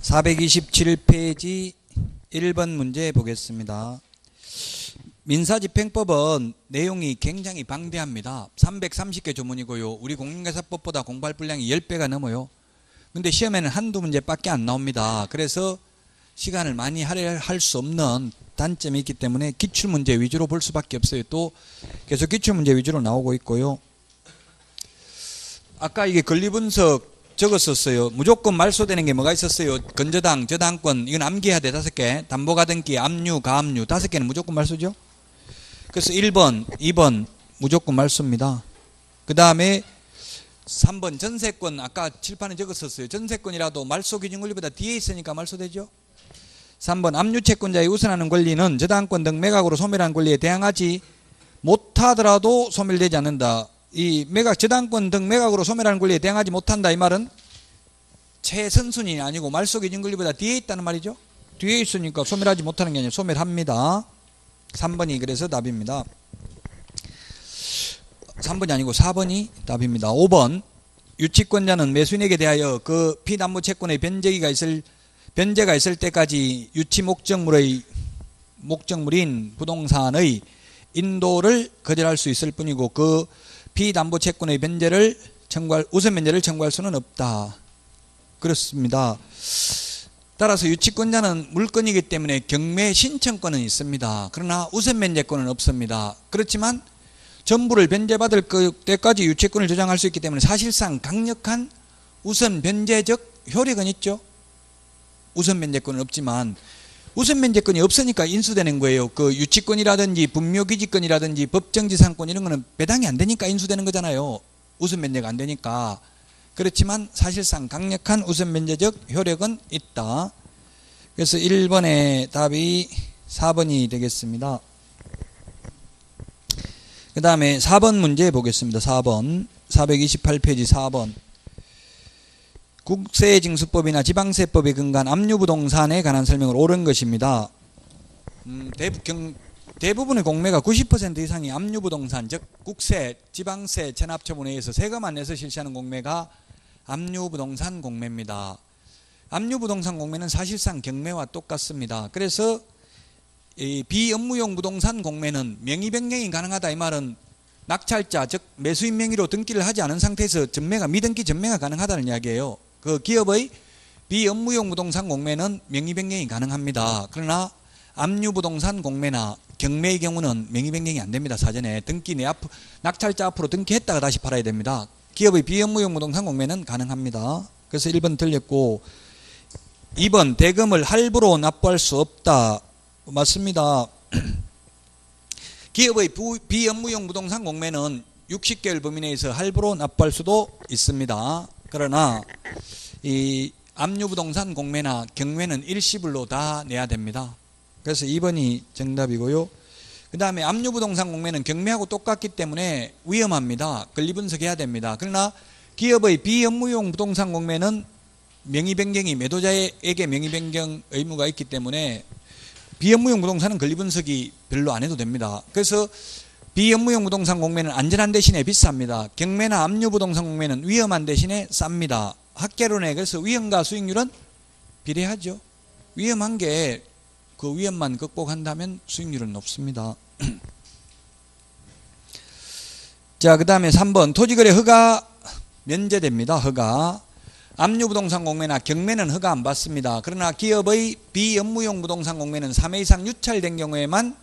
427페이지 1번 문제 보겠습니다. 민사집행법은 내용이 굉장히 방대합니다. 330개 조문이고요. 우리 공인중개사법보다 공부할 분량이 10배가 넘어요. 근데 시험에는 한두 문제밖에 안 나옵니다. 그래서 시간을 많이 할애할 수 없는 단점이 있기 때문에 기출문제 위주로 볼 수밖에 없어요. 또 계속 기출문제 위주로 나오고 있고요. 아까 이게 권리분석 적었었어요. 무조건 말소되는 게 뭐가 있었어요? 건저당, 저당권, 이건 암기해야 돼. 5개. 담보가등기, 압류, 가압류 5개는 무조건 말소죠. 그래서 1번, 2번 무조건 말소입니다. 그 다음에 3번 전세권, 아까 칠판에 적었었어요. 전세권이라도 말소 기준 권리보다 뒤에 있으니까 말소되죠. 3번 압류채권자의 우선하는 권리는 저당권 등 매각으로 소멸한 권리에 대항하지 못하더라도 소멸되지 않는다. 이 매각, 저당권 등 매각으로 소멸하는 권리에 대항하지 못한다. 이 말은 최선순위 아니고 말소 기준 권리보다 뒤에 있다는 말이죠. 뒤에 있으니까 소멸하지 못하는 게 아니라 소멸합니다. 3번이 그래서 답입니다. 3번이 아니고 4번이 답입니다. 5번 유치권자는 매수인에게 대하여 그 피담보 채권의 변제가 있을 때까지 유치 목적물인 부동산의 인도를 거절할 수 있을 뿐이고 그 피담보 채권의 우선 변제를 청구할 수는 없다. 그렇습니다. 따라서 유치권자는 물건이기 때문에 경매 신청권은 있습니다. 그러나 우선 변제권은 없습니다. 그렇지만 전부를 변제받을 때까지 유치권을 주장할 수 있기 때문에 사실상 강력한 우선 변제적 효력은 있죠. 우선 변제권은 없지만 우선 변제권이 없으니까 인수되는 거예요. 그 유치권이라든지 분묘기지권이라든지 법정지상권 이런 거는 배당이 안 되니까 인수되는 거잖아요. 우선 변제가 안 되니까. 그렇지만 사실상 강력한 우선 변제적 효력은 있다. 그래서 1번의 답이 4번이 되겠습니다. 그 다음에 4번 문제 보겠습니다. 4번 428페이지 4번 국세징수법이나 지방세법에 근거한 압류부동산에 관한 설명을 옳은 것입니다. 대부분의 공매가 90% 이상이 압류부동산, 즉 국세, 지방세, 체납처분에 의해서 세금만 내서 실시하는 공매가 압류부동산 공매입니다. 압류부동산 공매는 사실상 경매와 똑같습니다. 그래서 이 비업무용 부동산 공매는 명의 변경이 가능하다. 이 말은 낙찰자, 즉 매수인 명의로 등기를 하지 않은 상태에서 미등기 전매가 가능하다는 이야기예요. 그 기업의 비업무용 부동산 공매는 명의 변경이 가능합니다. 그러나 압류부동산 공매나 경매의 경우는 명의 변경이 안 됩니다. 사전에 낙찰자 앞으로 등기했다가 다시 팔아야 됩니다. 기업의 비업무용 부동산 공매는 가능합니다. 그래서 1번 틀렸고 2번 대금을 할부로 납부할 수 없다. 맞습니다. 기업의 비업무용 부동산 공매는 60개월 범위 내에서 할부로 납부할 수도 있습니다. 그러나 이 압류부동산 공매나 경매는 일시불로 다 내야 됩니다. 그래서 2번이 정답이고요. 그 다음에 압류부동산 공매는 경매하고 똑같기 때문에 위험합니다. 권리분석해야 됩니다. 그러나 기업의 비업무용 부동산 공매는 명의 변경이 매도자에게 명의 변경 의무가 있기 때문에 비업무용 부동산은 권리분석이 별로 안 해도 됩니다. 그래서 비업무용 부동산 공매는 안전한 대신에 비쌉니다. 경매나 압류부동산 공매는 위험한 대신에 쌉니다. 학계론에 그래서 위험과 수익률은 비례하죠. 위험한 게 그 위험만 극복한다면 수익률은 높습니다. 자, 그 다음에 3번 토지거래 허가 면제됩니다. 허가. 압류부동산 공매나 경매는 허가 안 받습니다. 그러나 기업의 비업무용 부동산 공매는 3회 이상 유찰된 경우에만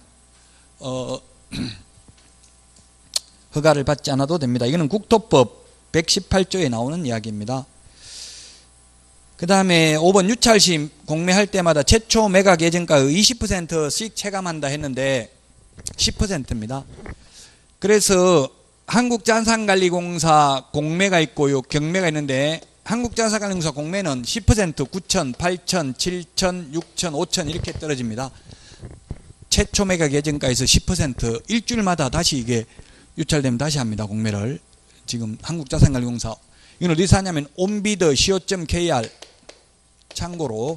허가를 받지 않아도 됩니다. 이거는 국토법 118조에 나오는 이야기입니다. 그 다음에 5번 유찰 시 공매할 때마다 최초 매각 예정가의 20%씩 체감한다 했는데 10%입니다. 그래서 한국자산관리공사 공매가 있고요. 경매가 있는데 한국자산관리공사 공매는 10% 9천, 8천, 7천, 6천, 5천 이렇게 떨어집니다. 최초 매각 예정가에서 10% 일주일마다 다시 이게 유찰되면 다시 합니다. 공매를. 지금 한국자산관리공사 이건 어디서 하냐면 onbid.co.kr 참고로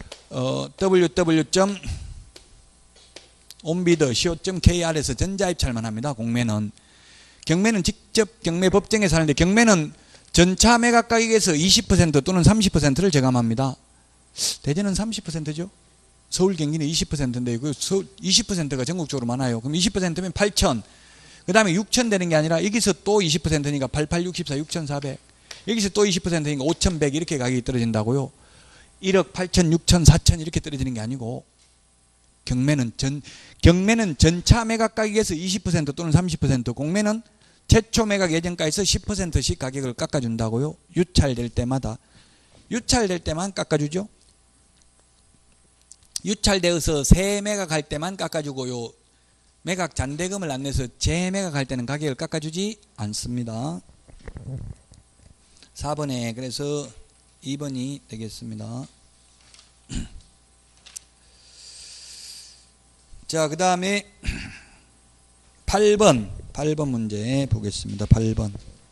www.onbid.co.kr에서 전자입찰만 합니다. 공매는. 경매는 직접 경매 법정에서 하는데 경매는 전차 매각 가격에서 20% 또는 30%를 제감합니다. 대전은 30%죠. 서울 경기는 20%인데 그 20%가 전국적으로 많아요. 그럼 20%면 8천. 그 다음에 6천 되는 게 아니라 여기서 또 20%니까 88, 64, 6,400. 여기서 또 20%니까 5,100 이렇게 가격이 떨어진다고요. 1억 8천, 6천, 4천 이렇게 떨어지는 게 아니고 경매는 전차 매각 가격에서 20% 또는 30%, 공매는 최초 매각 예정가에서 10%씩 가격을 깎아준다고요. 유찰될 때마다. 유찰될 때만 깎아주죠. 유찰되어서 새 매각할 때만 깎아주고요. 매각 잔대금을 안 내서 재매각할 때는 가격을 깎아주지 않습니다. 4번에 그래서 2번이 되겠습니다. 자, 그 다음에 8번 문제 보겠습니다. 8번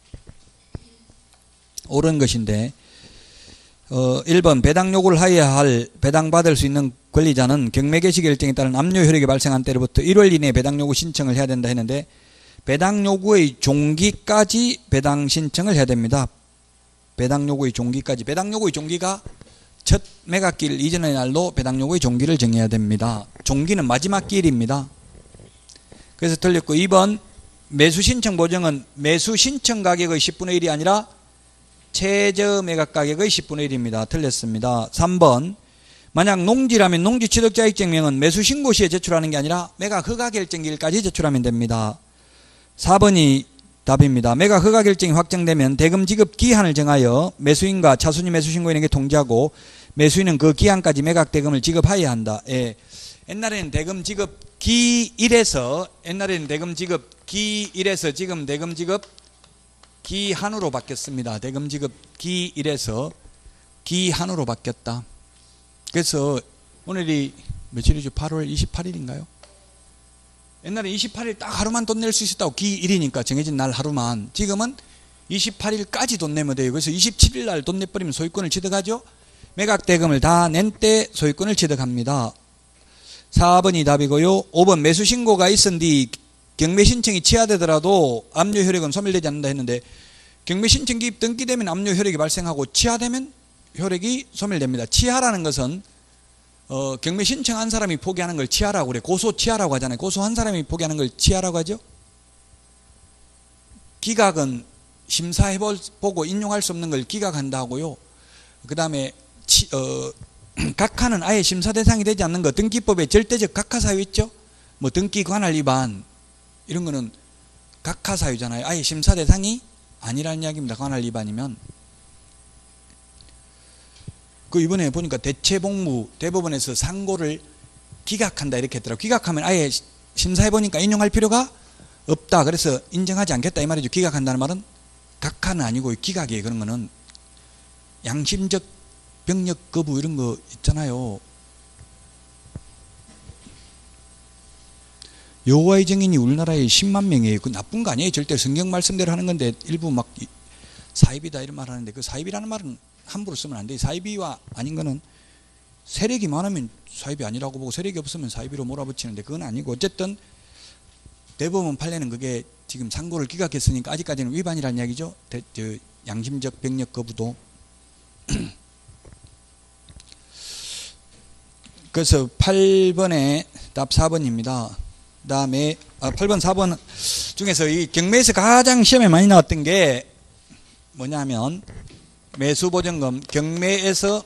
옳은 것인데 1번 배당 요구를 하여야 할 배당받을 수 있는 권리자는 경매 개시 결정에 따른 압류 효력이 발생한 때로부터 1월 이내에 배당 요구 신청을 해야 된다 했는데 배당 요구의 종기까지 배당 신청을 해야 됩니다. 배당 요구의 종기까지. 배당 요구의 종기가 첫 매각기일 이전의 날로 배당 요구의 종기를 정해야 됩니다. 종기는 마지막 기일입니다. 그래서 틀렸고 2번 매수 신청 보정은 매수 신청 가격의 10분의 1이 아니라 최저 매각 가격의 10분의 1입니다. 틀렸습니다. 3번 만약 농지라면 농지 취득자익증명은 매수 신고 시에 제출하는 게 아니라 매각 허가 결정일까지 제출하면 됩니다. 4번이 답입니다. 매각 허가 결정이 확정되면 대금 지급 기한을 정하여 매수인과 차순위 매수신고인에게 통지하고 매수인은 그 기한까지 매각 대금을 지급하여야 한다. 예. 옛날에는 대금 지급 기일에서 지금 대금 지급 기한으로 바뀌었습니다. 대금 지급 기일에서 기한으로 바뀌었다. 그래서 오늘이 며칠이죠? 8월 28일인가요? 옛날에 28일 딱 하루만 돈 낼 수 있었다고 기일이니까 정해진 날 하루만. 지금은 28일까지 돈 내면 돼요. 그래서 27일 날 돈 내버리면 소유권을 취득하죠. 매각 대금을 다 낸 때 소유권을 취득합니다. 4번이 답이고요. 5번 매수 신고가 있은 뒤 경매 신청이 취하되더라도 압류 효력은 소멸되지 않는다 했는데 경매 신청 기입 등기되면 압류 효력이 발생하고 취하되면 효력이 소멸됩니다. 취하라는 것은 경매 신청한 사람이 포기하는 걸 취하라고 그래. 고소 취하라고 하잖아요. 고소한 사람이 포기하는 걸 취하라고 하죠. 기각은 심사해보고 인용할 수 없는 걸 기각한다고요. 그 다음에 각하는 아예 심사 대상이 되지 않는 거. 등기법에 절대적 각하사유 있죠. 뭐 등기 관할 위반 이런 거는 각하사유잖아요. 아예 심사 대상이 아니라는 이야기입니다. 관할 위반이면. 그 이번에 보니까 대체복무 대법원에서 상고를 기각한다 이렇게 했더라고요. 기각하면 아예 심사해보니까 인용할 필요가 없다. 그래서 인정하지 않겠다 이 말이죠. 기각한다는 말은 각하는 아니고 기각이에요. 그런 거는 양심적 병력 거부 이런 거 있잖아요. 여호와의 증인이 우리나라에 10만 명이에요. 그 나쁜 거 아니에요. 절대 성경 말씀대로 하는 건데 일부 막 사이비다 이런 말 하는데 그 사이비라는 말은 함부로 쓰면 안 돼요. 사이비와 아닌 거는 세력이 많으면 사이비 아니라고 보고 세력이 없으면 사이비로 몰아붙이는데 그건 아니고 어쨌든 대법원 판례는 그게 지금 상고를 기각했으니까 아직까지는 위반이라는 이야기죠. 양심적 병력 거부도. 그래서 8번에 답 4번입니다. 그 다음에 8번 4번 중에서 이 경매에서 가장 시험에 많이 나왔던 게 뭐냐면 매수보증금. 경매에서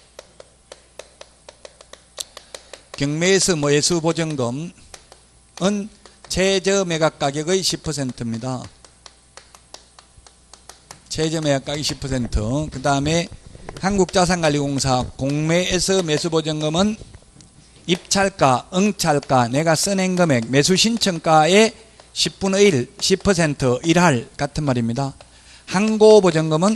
매수보증금은 최저 매각 가격의 10%입니다. 최저 매각 가격 10%. 그 다음에 한국자산관리공사 공매에서 매수보증금은 입찰가, 응찰가, 내가 써낸 금액, 매수신청가의 10분의 1, 10% 1할 같은 말입니다. 항고보증금은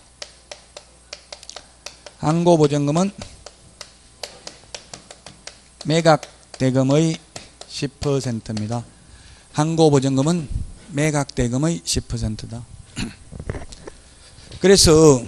매각대금의 10%입니다. 항고보증금은 매각대금의 10%다. 그래서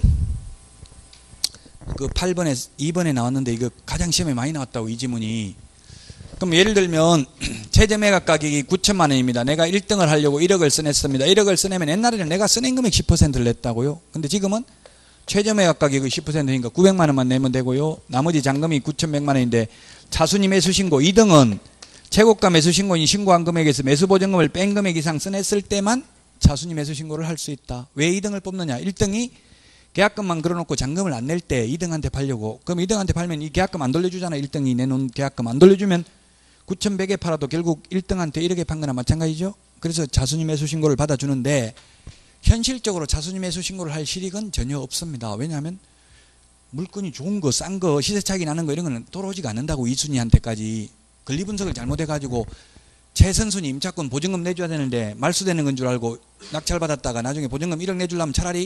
그 8번에 2번에 나왔는데 이거 가장 시험에 많이 나왔다고 이 지문이. 그럼 예를 들면 최저 매각 가격이 9천만 원입니다. 내가 1등을 하려고 1억을 써냈습니다. 1억을 써내면 옛날에는 내가 써낸 금액 10%를 냈다고요. 근데 지금은 최저 매각 가격이 10%니까 900만 원만 내면 되고요. 나머지 잔금이 9,100만 원인데 차순위 매수 신고 2등은 최고가 매수 신고인 신고한 금액에서 매수 보증금을 뺀 금액 이상 써냈을 때만 차순위 매수 신고를 할 수 있다. 왜 2등을 뽑느냐? 1등이 계약금만 걸어놓고 잔금을 안 낼 때 2등한테 팔려고. 그럼 2등한테 팔면 이 계약금 안 돌려주잖아. 1등이 내놓은 계약금 안 돌려주면 9,100에 팔아도 결국 1등한테 1억에 판 거나 마찬가지죠. 그래서 차순위 매수 신고를 받아주는데 현실적으로 차순위 매수 신고를 할 실익은 전혀 없습니다. 왜냐하면 물건이 좋은 거, 싼 거, 시세 차익이 나는 거 이런 거는 돌아오지가 않는다고 이순위한테까지. 권리분석을 잘못해가지고 최선순위 임차권 보증금 내줘야 되는데 말소되는 건 줄 알고 낙찰받았다가 나중에 보증금 1억 내주려면 차라리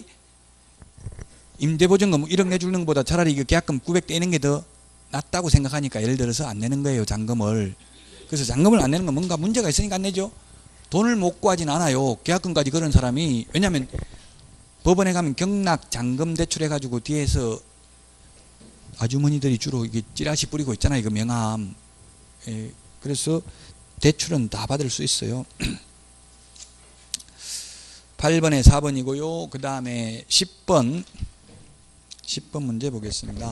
임대보증금 1억 내주는 것보다 차라리 이거 계약금 900 떼는 게 더 낫다고 생각하니까 예를 들어서 안 내는 거예요. 잔금을. 그래서 잔금을 안 내는 건 뭔가 문제가 있으니까 안 내죠. 돈을 못 구하진 않아요. 계약금까지 걸은 사람이. 왜냐하면 법원에 가면 경락 잔금 대출해가지고 뒤에서 아주머니들이 주로 이게 찌라시 뿌리고 있잖아요. 이거 명함. 예, 그래서 대출은 다 받을 수 있어요. 8번에 4번이고요. 그 다음에 10번 문제 보겠습니다.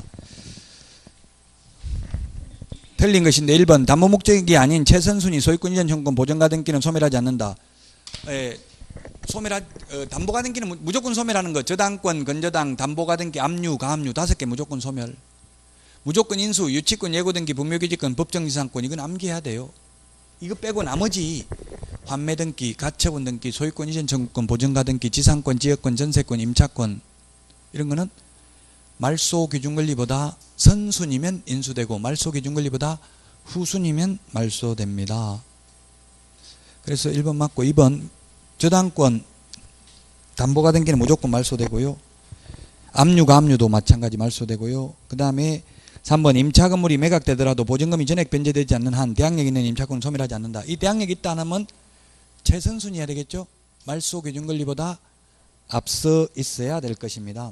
틀린 것인데 1번 담보 목적이 아닌 최선순위 소유권 이전 청구권 보전가 등기는 소멸하지 않는다. 예, 담보가 등기는 무조건 소멸하는 거. 저당권, 건저당, 담보가 등기, 압류, 가압류 5개 무조건 소멸. 무조건 인수, 유치권, 예고등기, 분묘기지권, 법정지상권 이건 암기해야 돼요. 이거 빼고 나머지 환매등기, 가처분 등기, 소유권 이전 청구권, 보증가 등기, 지상권, 지역권, 전세권, 임차권 이런 거는 말소 기준권리보다 선순위면 인수되고 말소 기준권리보다 후순위면 말소됩니다. 그래서 1번 맞고 2번 저당권, 담보가 등기는 무조건 말소되고요. 압류, 가압류도 마찬가지 말소되고요. 그 다음에 3번 임차 건물이 매각되더라도 보증금이 전액 변제되지 않는 한 대항력 있는 임차권은 소멸하지 않는다. 이 대항력이 있다 하면 최선순위 해야 되겠죠. 말소 기준 권리보다 앞서 있어야 될 것입니다.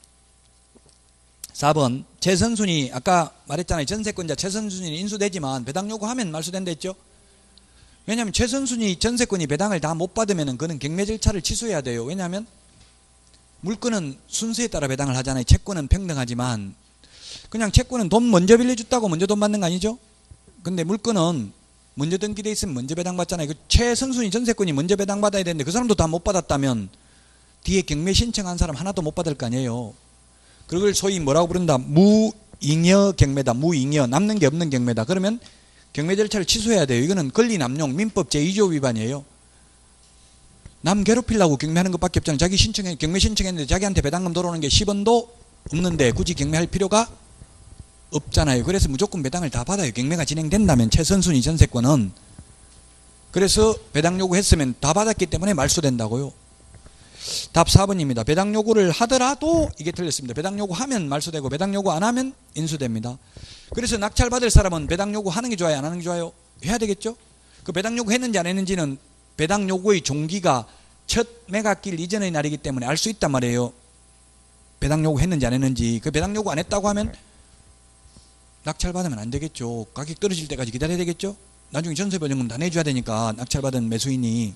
4번 최선순위 아까 말했잖아요. 전세권자 최선순위는 인수되지만 배당 요구하면 말소된다 했죠. 왜냐하면 최선순위 전세권이 배당을 다 못 받으면 그는 경매 절차를 취소해야 돼요. 왜냐하면 물건은 순서에 따라 배당을 하잖아요. 채권은 평등하지만 그냥 채권은 돈 먼저 빌려줬다고 먼저 돈 받는 거 아니죠? 근데 물건은 먼저 등기돼 있으면 먼저 배당받잖아요. 그 최선순위 전세권이 먼저 배당받아야 되는데 그 사람도 다 못 받았다면 뒤에 경매 신청한 사람 하나도 못 받을 거 아니에요. 그걸 소위 뭐라고 부른다? 무잉여 경매다. 무잉여. 남는 게 없는 경매다. 그러면 경매 절차를 취소해야 돼요. 이거는 권리남용 민법 제2조 위반이에요. 남 괴롭히려고 경매하는 것밖에 없잖아요. 자기 경매 신청했는데 자기한테 배당금 돌아오는 게 10원도 없는데 굳이 경매할 필요가 없잖아요. 그래서 무조건 배당을 다 받아요. 경매가 진행된다면 최선순위 전세권은. 그래서 배당 요구했으면 다 받았기 때문에 말소된다고요. 답 4번입니다. 배당 요구를 하더라도 이게 틀렸습니다. 배당 요구하면 말소되고 배당 요구 안 하면 인수됩니다. 그래서 낙찰 받을 사람은 배당 요구 하는 게 좋아요? 안 하는 게 좋아요? 해야 되겠죠? 그 배당 요구 했는지 안 했는지는 배당 요구의 종기가 첫 매각일 이전의 날이기 때문에 알 수 있단 말이에요. 배당 요구 했는지 안 했는지. 그 배당 요구 안 했다고 하면 낙찰 받으면 안 되겠죠. 가격 떨어질 때까지 기다려야 되겠죠. 나중에 전세보증금 다 내줘야 되니까 낙찰 받은 매수인이.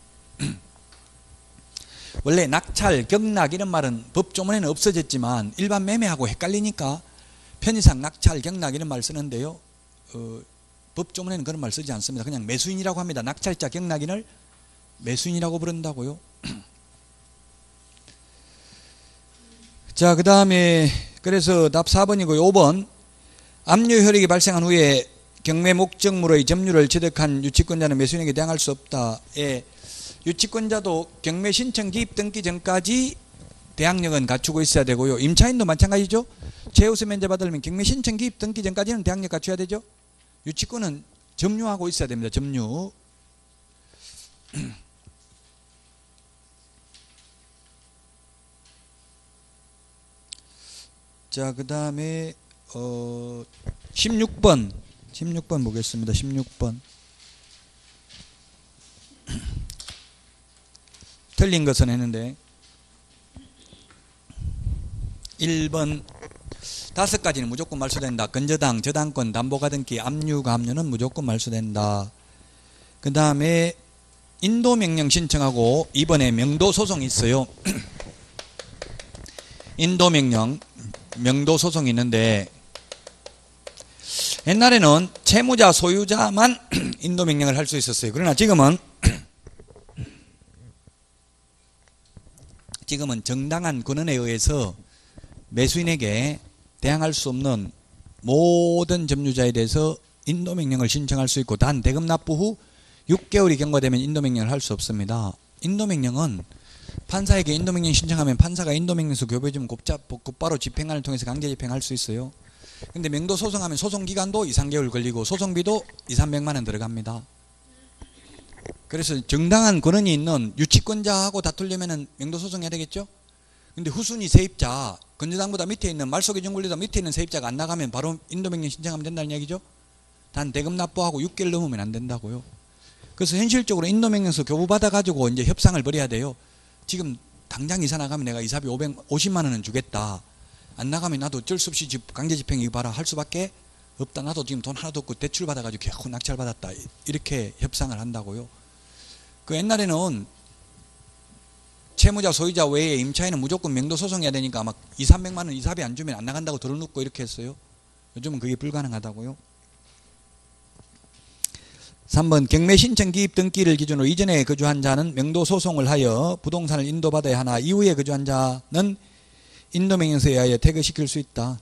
원래 낙찰, 경락 이런 말은 법조문에는 없어졌지만 일반 매매하고 헷갈리니까 편의상 낙찰, 경락 이런 말 쓰는데요. 법조문에는 그런 말 쓰지 않습니다. 그냥 매수인이라고 합니다. 낙찰자, 경락인을 매수인이라고 부른다고요. 자, 그 다음에 그래서 답 4번이고요. 5번 압류 효력이 발생한 후에 경매 목적물의 점유를 취득한 유치권자는 매수인에게 대항할 수 없다. 예, 유치권자도 경매 신청 기입 등기 전까지 대항력은 갖추고 있어야 되고요. 임차인도 마찬가지죠. 최우선 면제 받으려면 경매 신청 기입 등기 전까지는 대항력 갖춰야 되죠. 유치권은 점유하고 있어야 됩니다. 점유. 자, 그 다음에 16번 보겠습니다. 16번 틀린 것은 했는데 1번 5가지는 무조건 말소된다. 건저당, 저당권, 담보가 등기, 압류, 가압류는 무조건 말소된다. 그 다음에 인도명령 신청하고 이번에 명도소송이 있어요. 인도명령, 명도소송이 있는데 옛날에는 채무자 소유자만 인도명령을 할 수 있었어요. 그러나 지금은 정당한 권한에 의해서 매수인에게 대항할 수 없는 모든 점유자에 대해서 인도명령을 신청할 수 있고, 단 대금 납부 후 6개월이 경과되면 인도명령을 할 수 없습니다. 인도명령은 판사에게 인도명령 신청하면 판사가 인도명령서 교부해주면 곧바로 집행관을 통해서 강제 집행할 수 있어요. 근데 명도 소송하면 소송기간도 2, 3개월 걸리고 소송비도 2, 300만 원 들어갑니다. 그래서 정당한 권한이 있는 유치권자하고 다투려면 명도 소송해야 되겠죠? 근데 후순위 세입자, 건재당보다 밑에 있는 말소기준권리보다 밑에 있는 세입자가 안 나가면 바로 인도명령 신청하면 된다는 얘기죠? 단 대금 납부하고 6개월 넘으면 안 된다고요. 그래서 현실적으로 인도명령서 교부받아가지고 이제 협상을 벌여야 돼요. 지금 당장 이사 나가면 내가 이사비 50만 원은 주겠다. 안 나가면 나도 어쩔 수 없이 강제 집행 이거 봐라 할 수밖에 없다. 나도 지금 돈 하나도 없고 대출 받아가지고 개코 낙찰 받았다. 이렇게 협상을 한다고요. 그 옛날에는 채무자 소유자 외에 임차인은 무조건 명도 소송해야 되니까 막 2, 300만 원 이사비 안 주면 안 나간다고 들어놓고 이렇게 했어요. 요즘은 그게 불가능하다고요. 3번 경매 신청 기입 등기를 기준으로 이전에 거주한 자는 명도 소송을 하여 부동산을 인도받아야 하나 이후에 거주한 자는 인도명령서에 의하여 퇴거시킬 수 있다.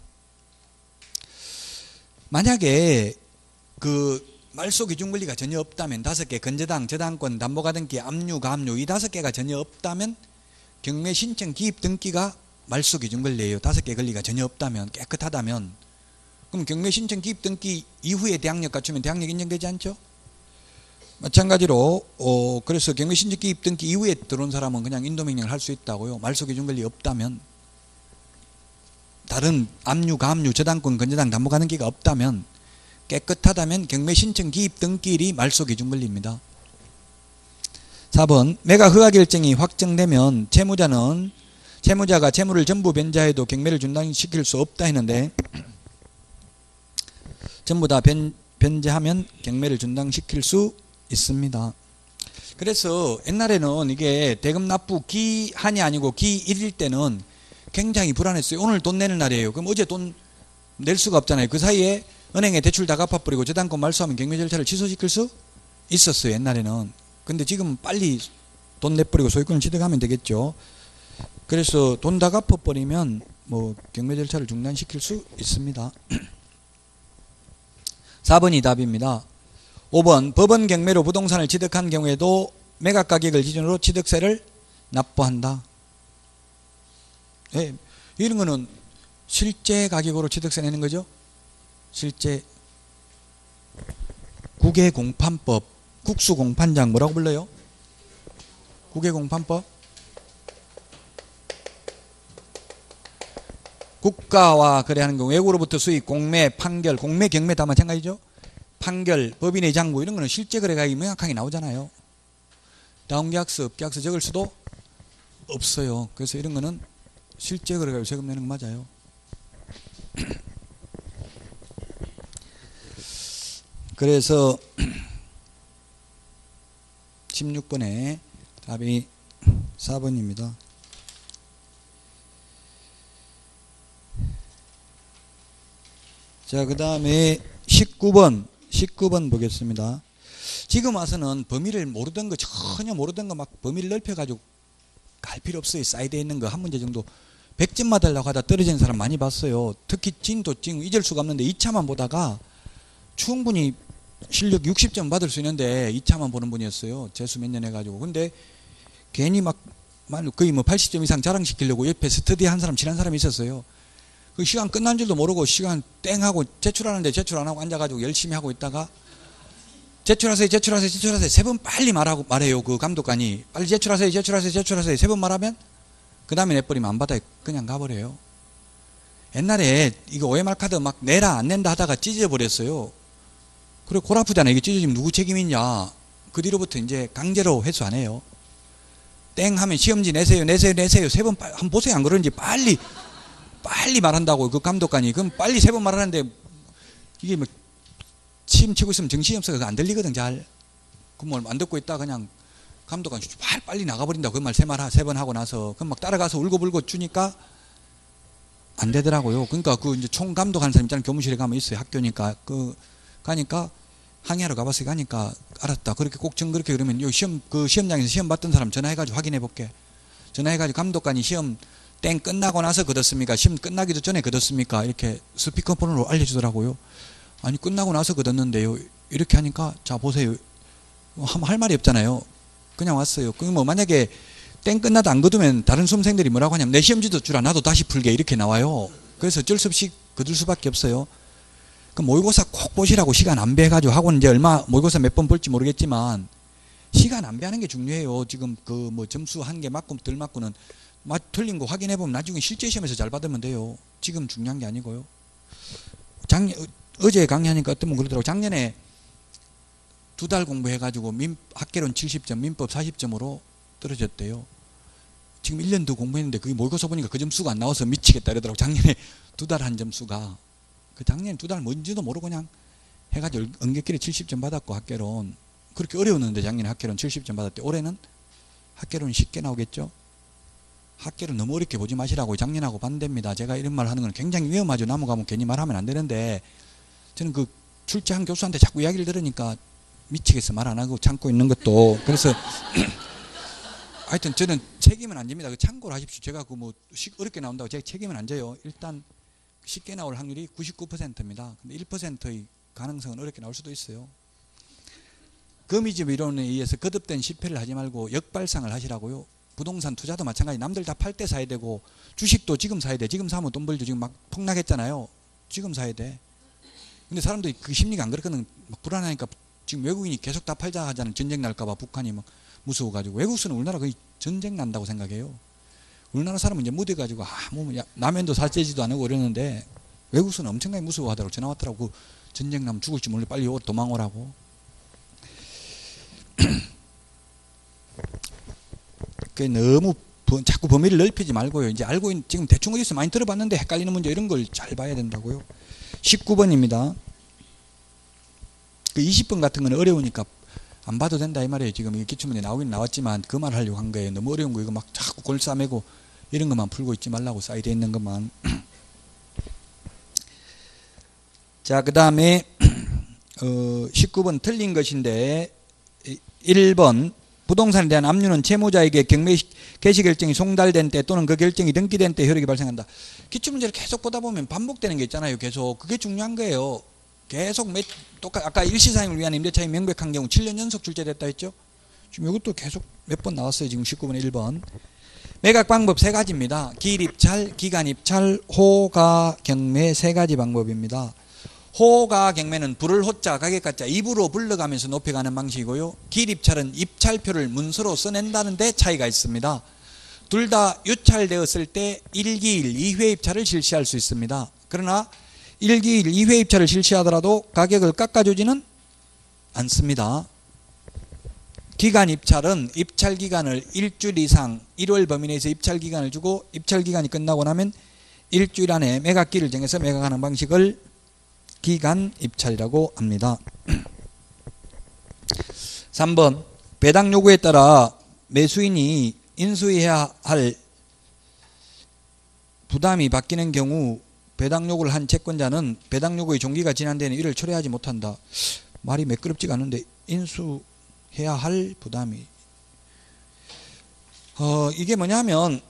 만약에 그 말소기준권리가 전혀 없다면 5개 건재당, 저당권, 담보가등기, 압류, 가압류 이 5개가 전혀 없다면 경매 신청 기입 등기가 말소기준권리예요. 5개 권리가 전혀 없다면, 깨끗하다면. 그럼 경매 신청 기입 등기 이후에 대항력 갖추면 대항력 인정되지 않죠? 마찬가지로 그래서 경매 신청 기입 등기 이후에 들어온 사람은 그냥 인도명령을 할 수 있다고요. 말소기준권리 없다면. 다른 압류, 가압류, 저당권, 건재당, 담보가등기가 없다면, 깨끗하다면 경매 신청 기입 등기일이 말소기준권리입니다. 4번 매각 허가 결정이 확정되면 채무자가 채무를 전부 변제해도 경매를 중단시킬 수 없다 했는데 전부 다 변제하면 경매를 중단시킬 수 있습니다. 그래서 옛날에는 이게 대금 납부 기한이 아니고 기일일 때는 굉장히 불안했어요. 오늘 돈 내는 날이에요. 그럼 어제 돈 낼 수가 없잖아요. 그 사이에 은행에 대출 다 갚아버리고 저당권 말소하면 경매 절차를 취소시킬 수 있었어요. 옛날에는. 근데 지금 빨리 돈 내버리고 소유권을 취득하면 되겠죠. 그래서 돈 다 갚아버리면 뭐 경매 절차를 중단시킬 수 있습니다. 4번이 답입니다. 5번 법원 경매로 부동산을 취득한 경우에도 매각 가격을 기준으로 취득세를 납부한다. 네, 이런 거는 실제 가격으로 취득세 내는 거죠. 실제 국외공판법, 국수공판장 뭐라고 불러요? 국외공판법? 국가와 거래하는 경우 외국으로부터 수입, 공매, 판결, 공매, 경매 다 마찬가지죠. 판결, 법인의 장부 이런 거는 실제 거래가격이 명확하게 나오잖아요. 다운계약서, 업계약서 적을 수도 없어요. 그래서 이런 거는 실제 거래가격 세금 내는 거 맞아요. 그래서 16번에 답이 4번입니다. 자, 그 다음에 19번 보겠습니다. 지금 와서는 범위를 모르던 거, 전혀 모르던 거 막 범위를 넓혀가지고 갈 필요 없어요. 사이드에 있는 거 한 문제 정도 100점 맞으려고 하다 떨어지는 사람 많이 봤어요. 특히 진도증 잊을 수가 없는데 2차만 보다가 충분히 실력 60점 받을 수 있는데 2차만 보는 분이었어요. 재수 몇 년 해가지고. 근데 괜히 막 거의 뭐 80점 이상 자랑시키려고 옆에 스터디 한 사람, 친한 사람이 있었어요. 그 시간 끝난 줄도 모르고 시간 땡 하고 제출하는데 제출 안 하고 앉아가지고 열심히 하고 있다가 제출하세요 3번 빨리 말해요. 그 감독관이 빨리 제출하세요 3번 말하면 그 다음에 내버리면 안 받아요. 그냥 가버려요. 옛날에 이거 OMR 카드 막 내라 안 낸다 하다가 찢어버렸어요. 그리고 골 아프잖아요. 이게 찢어지면 누구 책임이냐. 그 뒤로부터 이제 강제로 회수 안 해요. 땡 하면 시험지 내세요 3번 한번 보세요. 안 그러는지 빨리 말한다고 그 감독관이. 그럼 빨리 3번 말하는데 이게 뭐 침 치고 있으면 정신이 없어서 안 들리거든 잘. 그럼 안 듣고 있다 그냥 감독관이 빨리 나가버린다. 그 말 3번 하고 나서 그럼 막 따라가서 울고불고 주니까 안 되더라고요. 그러니까 그 이제 총감독하는 사람 있잖아요. 교무실에 가면 있어요. 학교니까. 가니까 항의하러 가봤어요. 가니까 알았다. 그렇게 꼭 그렇게 그러면 요 그 시험장에서 시험 봤던 사람 전화해가지고 확인해 볼게. 전화해가지고 감독관이 시험 땡 끝나고 나서 거뒀습니까? 시험 끝나기도 전에 거뒀습니까? 이렇게 스피커폰으로 알려주더라고요. 아니 끝나고 나서 거뒀는데요. 이렇게 하니까 자 보세요. 할 말이 없잖아요. 그냥 왔어요. 그 뭐 만약에 땡 끝나도 안 거두면 다른 수험생들이 뭐라고 하냐면 내 시험지도 주라 나도 다시 풀게 이렇게 나와요. 그래서 어쩔 수 없이 거둘 수밖에 없어요. 그 모의고사 꼭 보시라고 시간 안배해가지고 학원 이제 얼마 모의고사 몇 번 볼지 모르겠지만 시간 안배하는 게 중요해요. 지금 그 뭐 점수 한 개 맞고 덜 맞고는 틀린 거 확인해 보면 나중에 실제 시험에서 잘 받으면 돼요. 지금 중요한 게 아니고요. 어제 강의하니까 어떤 분 그러더라고. 작년에 2달 공부해가지고 학개론 70점, 민법 40점으로 떨어졌대요. 지금 1년 더 공부했는데 그게 모의고사 보니까 그 점수가 안 나와서 미치겠다 이러더라고. 작년에 2달 한 점수가. 그 작년에 2달 뭔지도 모르고 그냥 해가지고 엉겹끼리 70점 받았고 학개론. 그렇게 어려웠는데 작년에 학개론 70점 받았대. 올해는 학개론 쉽게 나오겠죠. 학개론 너무 어렵게 보지 마시라고. 작년하고 반대입니다. 제가 이런 말 하는 건 굉장히 위험하죠. 넘어가면 괜히 말하면 안 되는데 저는 그 출제한 교수한테 자꾸 이야기를 들으니까 미치겠어. 말 안 하고 참고 있는 것도. 그래서 하여튼 저는 책임은 안 집니다. 참고를 하십시오. 제가 그 뭐 어렵게 나온다고 제가 책임은 안 져요. 일단 쉽게 나올 확률이 99%입니다. 근데 1%의 가능성은 어렵게 나올 수도 있어요. 거미집 이론에 의해서 거듭된 실패를 하지 말고 역발상을 하시라고요. 부동산 투자도 마찬가지. 남들 다 팔 때 사야 되고 주식도 지금 사야 돼. 지금 사면 돈 벌죠. 지금 막 폭락했잖아요. 지금 사야 돼. 근데 사람들이 그 심리가 안 그렇거든. 막 불안하니까 지금 외국인이 계속 다 팔자 하잖아요. 전쟁 날까봐 북한이 막 무서워가지고. 외국수는 우리나라 거의 전쟁 난다고 생각해요. 우리나라 사람은 이제 무뎌가지고 뭐 라면도 사재지도 안 하고 이러는데 외국수는 엄청나게 무서워하더라고. 전화 왔더라고. 그 전쟁 나면 죽을지 몰라 빨리 도망오라고. 너무 자꾸 범위를 넓히지 말고요. 이제 알고 있는 지금 대충 어디서 많이 들어봤는데 헷갈리는 문제 이런 걸 잘 봐야 된다고요. 19번입니다. 그 20번 같은 건 어려우니까 안 봐도 된다 이 말이에요. 지금 이 기출문제 나오긴 나왔지만 그 말 하려고 한 거예요. 너무 어려운 거 이거 막 자꾸 골 싸매고 이런 것만 풀고 있지 말라고 사이드에 있는 것만. 자, 그 다음에 19번 틀린 것인데 1번 부동산에 대한 압류는 채무자에게 경매 개시 결정이 송달된 때 또는 그 결정이 등기된 때 효력이 발생한다. 기출문제를 계속 보다 보면 반복되는 게 있잖아요. 계속 그게 중요한 거예요. 계속 아까 일시사용을 위한 임대차이 명백한 경우 7년 연속 출제됐다 했죠. 지금 이것도 계속 몇 번 나왔어요. 지금 19번 1번. 매각 방법 3가지입니다. 기일입찰, 기간입찰, 호가 경매 3가지 방법입니다. 호가 경매는 불을 호자 가격가자 입으로 불러가면서 높여가는 방식이고요. 기일입찰은 입찰표를 문서로 써낸다는 데 차이가 있습니다. 둘 다 유찰되었을 때 1기일 2회 입찰을 실시할 수 있습니다. 그러나 1기일 2회 입찰을 실시하더라도 가격을 깎아주지는 않습니다. 기간 입찰은 입찰 기간을 일주일 이상 1월 범위 내에서 입찰 기간을 주고 입찰 기간이 끝나고 나면 일주일 안에 매각기를 정해서 매각하는 방식을 기간 입찰이라고 합니다. 3번 배당 요구에 따라 매수인이 인수해야 할 부담이 바뀌는 경우 배당 요구를 한 채권자는 배당 요구의 종기가 지난 데는 이를 철회하지 못한다. 말이 매끄럽지가 않은데 인수해야 할 부담이 이게 뭐냐면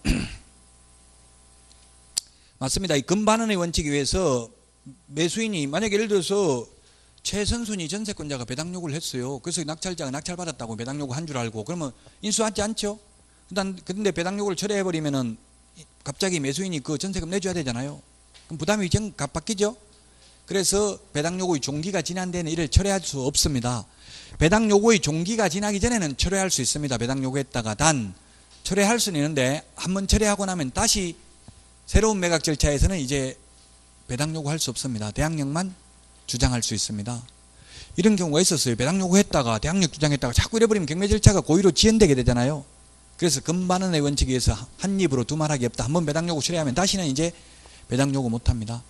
맞습니다. 이 금반환의 원칙에 의해서 매수인이 만약에 예를 들어서 최선순위 전세권자가 배당 요구를 했어요. 그래서 낙찰자가 낙찰받았다고 배당 요구 한 줄 알고 그러면 인수하지 않죠. 그런데 배당 요구를 철회해버리면은 갑자기 매수인이 그 전세금 내줘야 되잖아요. 그럼 부담이 바뀌죠. 그래서 배당 요구의 종기가 지난 데는 이를 철회할 수 없습니다. 배당 요구의 종기가 지나기 전에는 철회할 수 있습니다. 배당 요구했다가 단 철회할 수는 있는데 한번 철회하고 나면 다시 새로운 매각 절차에서는 이제 배당 요구할 수 없습니다. 대항력만 주장할 수 있습니다. 이런 경우가 있었어요. 배당 요구했다가 대항력 주장했다가 자꾸 이래버리면 경매 절차가 고의로 지연되게 되잖아요. 그래서 금반환의 원칙에 의해서 한 입으로 두 말하기 없다. 한번 배당 요구 철회하면 다시는 이제 배당 요구 못합니다.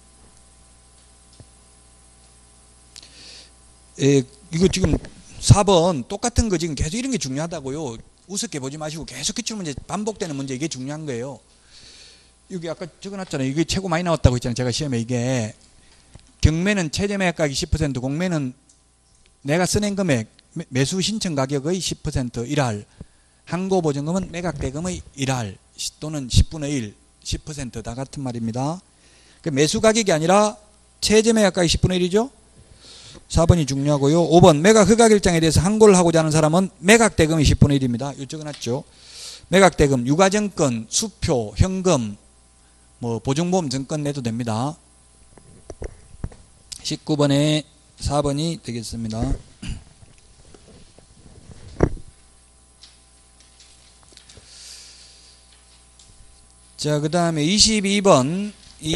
이거 지금 4번 똑같은 거 지금 계속 이런 게 중요하다고요. 우습게 보지 마시고 계속 기출문제 반복되는 문제 이게 중요한 거예요. 여기 아까 적어놨잖아요. 이게 최고 많이 나왔다고 했잖아요. 제가 시험에 이게. 경매는 최저 매각가격이 10%, 공매는 내가 써낸 금액, 매수 신청 가격의 10% 1할, 항고 보증금은 매각 대금의 1할 또는 10분의 1, 10% 다 같은 말입니다. 매수 가격이 아니라 최저 매각가격이 10분의 1이죠. 4번이 중요하고요. 5번 매각 허가결정에 대해서 항고를 하고자 하는 사람은 매각 대금이 10분의 1입니다. 이거 적어놨죠. 매각 대금, 유가증권, 수표, 현금, 뭐 보증보험 증권 내도 됩니다. 19번에 4번이 되겠습니다. 자, 그 다음에 22번.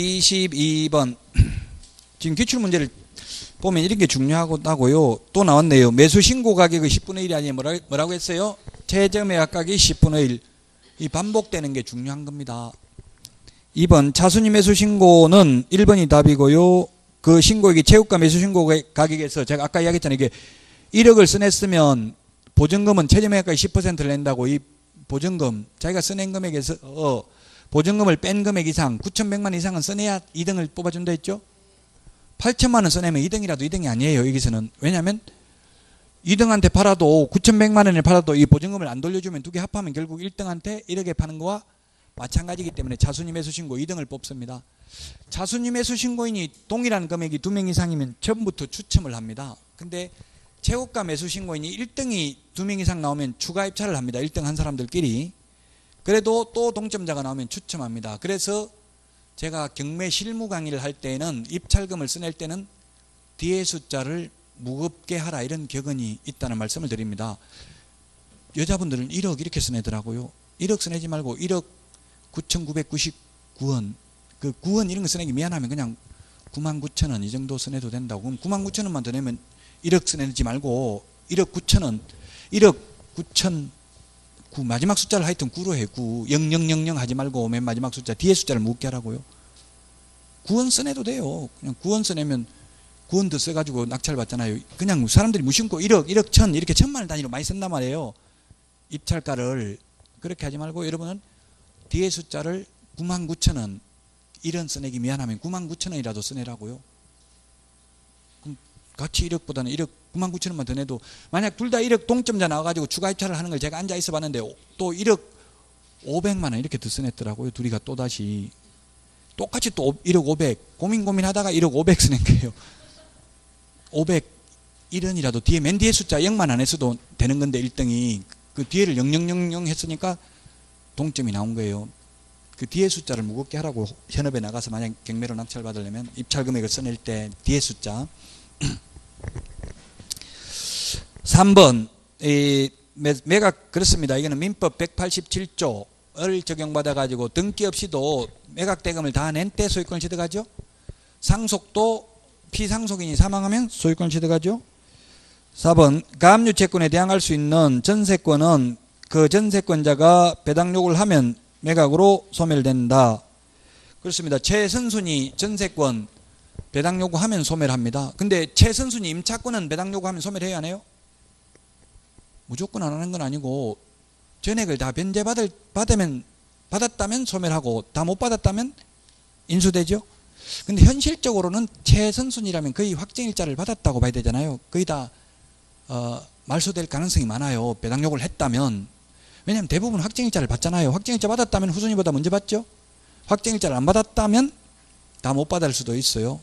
지금 기출문제를 보면 이런 게 중요하고요. 또 나왔네요. 매수 신고 가격의 10분의 1이 아니에요. 뭐라고 했어요? 최저 매각 가격이 10분의 1. 이 반복되는 게 중요한 겁니다. 2번 차순위 매수 신고는 1번이 답이고요. 그 신고액이 최고가 매수 신고 가격에서 제가 아까 이야기했잖아요. 이게 1억을 써냈으면 보증금은 최저 매각 가격 10%를 낸다고. 이 보증금 자기가 써낸 금액에서 보증금을 뺀 금액 이상 9,100만 원 이상은 써내야 2등을 뽑아준다 했죠. 8천만 원 써내면 2등이라도 2등이 아니에요. 여기서는. 왜냐하면 2등한테 팔아도 9,100만 원을 팔아도 이 보증금을 안 돌려주면 두 개 합하면 결국 1등한테 1억에 파는 거와 마찬가지이기 때문에 차순위 매수 신고 2등을 뽑습니다. 차순위 매수 신고인이 동일한 금액이 2명 이상이면 처음부터 추첨을 합니다. 근데 최고가 매수 신고인이 1등이 2명 이상 나오면 추가 입찰을 합니다. 1등 한 사람들끼리. 그래도 또 동점자가 나오면 추첨합니다. 그래서 제가 경매 실무 강의를 할 때는 입찰금을 써낼 때는 뒤에 숫자를 무겁게 하라 이런 격언이 있다는 말씀을 드립니다. 여자분들은 1억 이렇게 써내더라고요. 1억 써내지 말고 1억 9,999원 그 9원 이런 거 써내기 미안하면 그냥 99,000원 이 정도 써내도 된다고. 그럼 99,000원만 더 내면 1억 써내지 말고 1억 9천원 1억 9천 9 마지막 숫자를 하여튼 9로 해. 9 0000 하지 말고 맨 마지막 숫자 뒤에 숫자를 묻게 하라고요. 9원 써내도 돼요. 그냥 9원 써내면 9원 더 써가지고 낙찰 받잖아요. 그냥 사람들이 무심코 1억 1억 1000 이렇게 1000만 원 단위로 많이 쓴단 말이에요. 입찰가를. 그렇게 하지 말고 여러분은 뒤에 숫자를 99,000원 1원 써내기 미안하면 99,000원이라도 써내라고요. 그럼 같이 1억보다는 1억 99,000원만 더 내도 만약 둘 다 1억 동점자 나와가지고 추가 입찰을 하는 걸 제가 앉아 있어 봤는데 또 1억 500만 원 이렇게 더 써냈더라고요. 둘이가 또다시 똑같이 또 1억 500 고민하다가 1억 500 써낸 거예요. 500 1원이라도 뒤에 맨 뒤에 숫자 0만 안 했어도 되는 건데 1등이 그 뒤에를 0000 했으니까 동점이 나온 거예요. 그 뒤에 숫자를 무겁게 하라고. 현업에 나가서 만약 경매로 낙찰 받으려면 입찰 금액을 써낼 때 뒤에 숫자. 3번 매각 그렇습니다. 이거는 민법 187조를 적용받아 가지고 등기 없이도 매각 대금을 다 낸 때 소유권을 취득하죠. 상속도 피상속인이 사망하면 소유권을 취득하죠. 4번 가압류 채권에 대항할 수 있는 전세권은 그 전세권자가 배당 요구를 하면 매각으로 소멸된다. 그렇습니다. 최선순위 전세권 배당 요구하면 소멸합니다. 근데 최선순위 임차권은 배당 요구하면 소멸해야 하네요. 무조건 안 하는 건 아니고 전액을 다 받았다면 소멸하고 다 못 받았다면 인수되죠. 근데 현실적으로는 최선순위라면 거의 확정일자를 받았다고 봐야 되잖아요. 거의 다 말소될 가능성이 많아요. 배당 요구를 했다면. 왜냐하면 대부분 확정일자를 받잖아요. 확정일자 받았다면 후순위보다 먼저 받죠. 확정일자를 안 받았다면 다 못 받을 수도 있어요.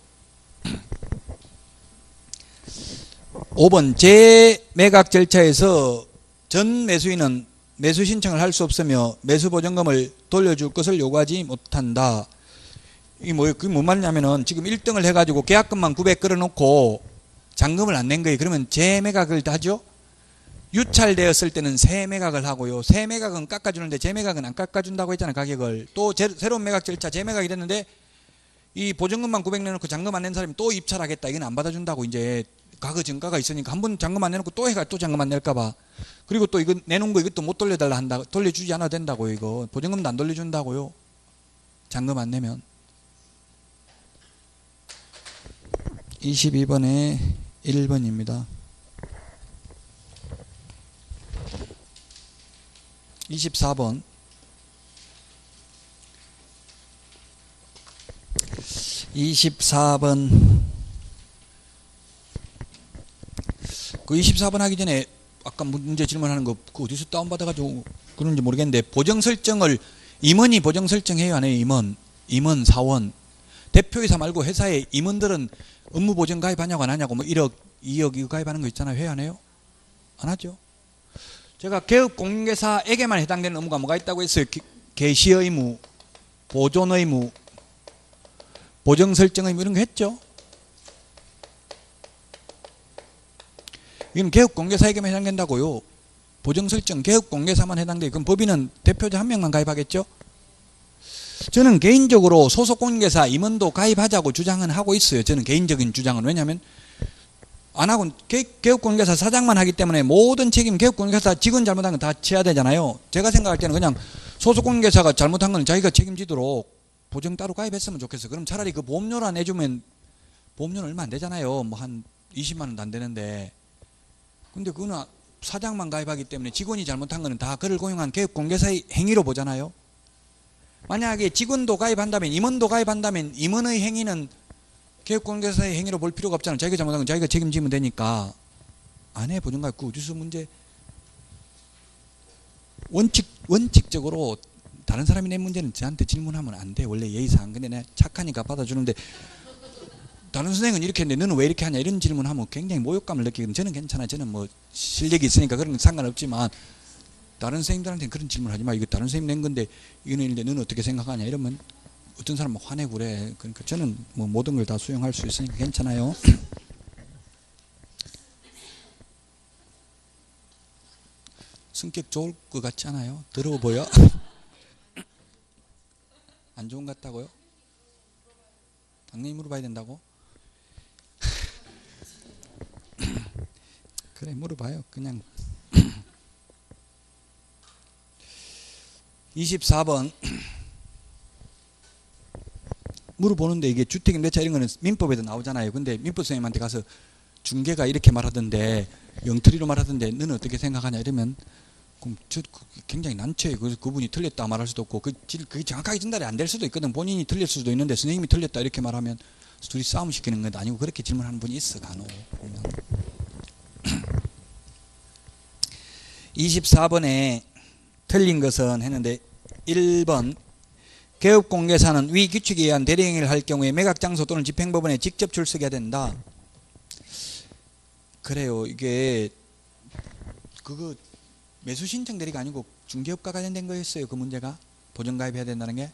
5번 재매각 절차에서 전 매수인은 매수 신청을 할 수 없으며 매수 보증금을 돌려줄 것을 요구하지 못한다. 이게 그게 뭔 말이냐면은 지금 1등을 해가지고 계약금만 900 끌어놓고 잔금을 안 낸 거예요. 그러면 재매각을 하죠. 유찰되었을 때는 새매각을 하고요. 새매각은 깎아주는데 재매각은 안 깎아준다고 했잖아요. 가격을. 또 새로운 매각 절차 재매각이 됐는데 이 보증금만 900 내놓고 잔금 안 낸 사람이 또 입찰하겠다. 이건 안 받아준다고. 이제 과거 증가가 있으니까 한 번 잔금 안 내놓고 또 해가 또 잔금 안 낼까봐. 그리고 또 이거 내놓은 거 이것도 못 돌려달라 한다. 돌려주지 않아도 된다고요. 이거 보증금도 안 돌려준다고요. 잔금 안 내면. 22번에 1번입니다. 24번 24번. 그 24번 하기 전에 아까 문제 질문하는 거 그 어디서 다운받아가지고 그런지 모르겠는데, 보정 설정을 임원이 보정 설정해요, 안 해요? 임원 사원. 대표이사 말고 회사에 임원들은 업무 보정 가입하냐고 안 하냐고, 뭐 1억 2억 이거 가입하는 거 있잖아요. 해요, 안 해요? 안 하죠. 제가 개업 공개사에게만 해당되는 업무가 뭐가 있다고 했어요? 개시 의무, 보존 의무, 보정 설정 의무, 이런 거 했죠. 이건 개업 공개사에게만 해당된다고요. 보정 설정 개업 공개사만 해당돼요. 그럼 법인은 대표자 한 명만 가입하겠죠? 저는 개인적으로 소속 공개사 임원도 가입하자고 주장은 하고 있어요. 저는 개인적인 주장은. 왜냐하면 안 하고 개업 공개사 사장만 하기 때문에 모든 책임 개업 공개사 직원 잘못한 건 다 져야 되잖아요. 제가 생각할 때는 그냥 소속 공개사가 잘못한 건 자기가 책임지도록 보정 따로 가입했으면 좋겠어요. 그럼 차라리 그 보험료를 안 내주면, 보험료는 얼마 안 되잖아요. 뭐 한 20만 원도 안 되는데. 근데 그거는 사장만 가입하기 때문에 직원이 잘못한 거는 다 그를 고용한 개업 공개사의 행위로 보잖아요. 만약에 직원도 가입한다면, 임원도 가입한다면 임원의 행위는 개업 공개사의 행위로 볼 필요가 없잖아요. 자기가 잘못한 건 자기가 책임지면 되니까. 안 해, 보증가입. 그 어디서 문제. 원칙적으로 다른 사람이 낸 문제는 저한테 질문하면 안 돼. 원래 예의상. 근데 내가 착하니까 받아주는데, 다른 선생은 이렇게 했는데 너는 왜 이렇게 하냐, 이런 질문하면 굉장히 모욕감을 느끼거든요. 저는 괜찮아요. 저는 뭐 실력이 있으니까 그런 건 상관없지만, 다른 선생님들한테는 그런 질문 하지 마. 이거 다른 선생님 낸 건데 이거는 일인데 너는 어떻게 생각하냐, 이러면 어떤 사람은 화내고 그래. 그러니까 저는 뭐 모든 걸 다 수용할 수 있으니까 괜찮아요. 성격 좋을 것 같지 않아요? 더러워 보여? 안 좋은 것 같다고요? 당연히 물어봐야 된다고? 그래, 물어봐요. 그냥. 24번. 물어보는데 이게 주택임대차 이런 거는 민법에도 나오잖아요. 근데 민법 선생님한테 가서 중개가 이렇게 말하던데, 영틀이로 말하던데 너는 어떻게 생각하냐 이러면, 그럼 굉장히 난처해요. 그래서 그분이 틀렸다 말할 수도 없고, 그게 정확하게 전달이 안 될 수도 있거든. 본인이 틀릴 수도 있는데 선생님이 틀렸다 이렇게 말하면 둘이 싸움 시키는 건 아니고, 그렇게 질문하는 분이 있어, 간혹. 24번에 틀린 것은 했는데, 1번 개업공개사는 위 규칙에 의한 대리행위를 할 경우에 매각장소 또는 집행법원에 직접 출석해야 된다. 그래요. 이게 그거 매수신청 대리가 아니고 중개업과 관련된 거였어요. 그 문제가 보정가입해야 된다는 게.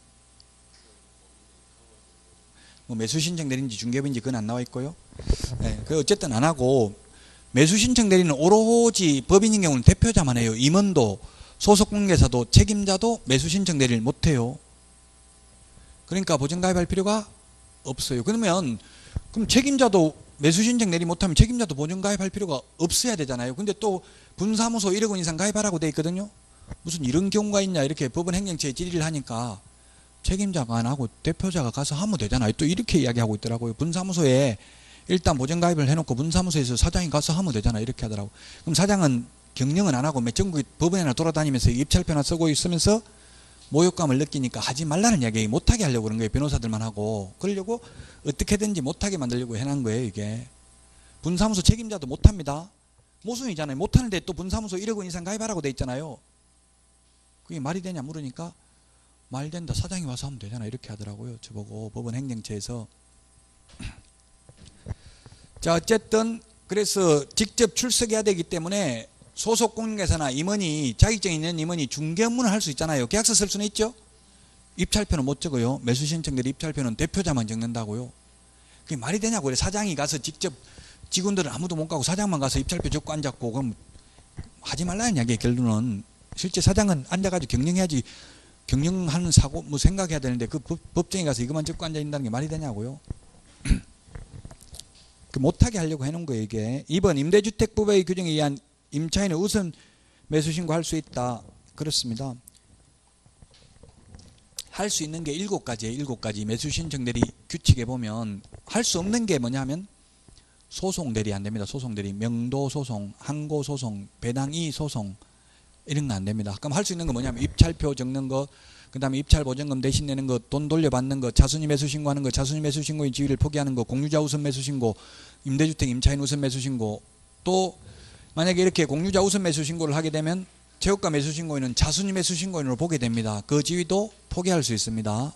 뭐 매수신청 대리인지 중개업인지 그건 안 나와 있고요. 네, 그 어쨌든 안 하고, 매수신청 대리는 오로지 법인인 경우는 대표자만 해요. 임원도 소속공개사도 책임자도 매수신청 대리를 못해요. 그러니까 보정가입할 필요가 없어요. 그럼 책임자도 매수신청 대리 못하면 책임자도 보정가입할 필요가 없어야 되잖아요. 근데 또 분사무소 1억 원 이상 가입하라고 돼 있거든요. 무슨 이런 경우가 있냐, 이렇게 법원 행정처에 질의를 하니까 책임자가 안 하고 대표자가 가서 하면 되잖아요. 또 이렇게 이야기하고 있더라고요. 분사무소에 일단 보정가입을 해놓고 분사무소에서 사장이 가서 하면 되잖아요. 이렇게 하더라고. 그럼 사장은 경영은 안 하고 전국 법원에나 돌아다니면서 입찰표나 쓰고 있으면서 모욕감을 느끼니까 하지 말라는 이야기, 못하게 하려고 그런 거예요. 변호사들만 하고. 그러려고 어떻게든지 못하게 만들려고 해놓은 거예요. 이게 분사무소 책임자도 못합니다. 모순이잖아요. 못하는데 또 분사무소 1억 원 이상 가입하라고 돼 있잖아요. 그게 말이 되냐 물으니까 말 된다, 사장이 와서 하면 되잖아, 이렇게 하더라고요. 저보고 법원 행정처에서. 자, 어쨌든 그래서 직접 출석해야 되기 때문에 소속 공개사나 임원이, 자격증 있는 임원이 중개 업무는 할 수 있잖아요. 계약서 쓸 수는 있죠. 입찰표는 못 적어요. 매수신청대리 입찰표는 대표자만 적는다고요. 그게 말이 되냐고. 그래, 사장이 가서 직접, 직원들은 아무도 못 가고 사장만 가서 입찰표 적고 앉았고, 그럼 하지 말라는 이야기예요. 결론은 실제 사장은 앉아가지고 경영해야지. 경영하는 사고 뭐 생각해야 되는데 그 법정에 가서 이것만 적고 앉아 있다는 게 말이 되냐고요. 그 못하게 하려고 해놓은 거예요, 이게. 2번 임대주택법의 규정에 의한 임차인은 우선 매수 신고할 수 있다. 그렇습니다. 할 수 있는 게 7가지예요. 7가지. 매수 신청 대리 규칙에 보면 할 수 없는 게 뭐냐 하면 소송 대리 안 됩니다. 소송 대리, 명도 소송, 항고 소송, 배당이 소송, 이런 거 안 됩니다. 그럼 할 수 있는 거 뭐냐면 입찰표 적는 거, 그 다음에 입찰 보증금 대신 내는 거, 돈 돌려받는 거, 차순위 매수 신고하는 거, 차순위 매수 신고의 지위를 포기하는 거, 공유자 우선 매수 신고, 임대주택 임차인 우선 매수 신고. 또 만약에 이렇게 공유자 우선 매수 신고를 하게 되면 최고가 매수 신고인은 차순위 매수 신고인으로 보게 됩니다. 그 지위도 포기할 수 있습니다.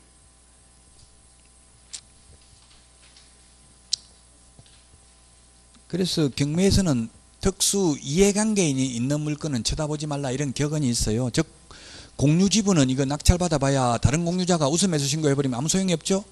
그래서 경매에서는 특수 이해관계인이 있는 물건은 쳐다보지 말라 이런 격언이 있어요. 즉 공유지분은 이거 낙찰받아 봐야 다른 공유자가 우선 매수 신고해버리면 아무 소용이 없죠.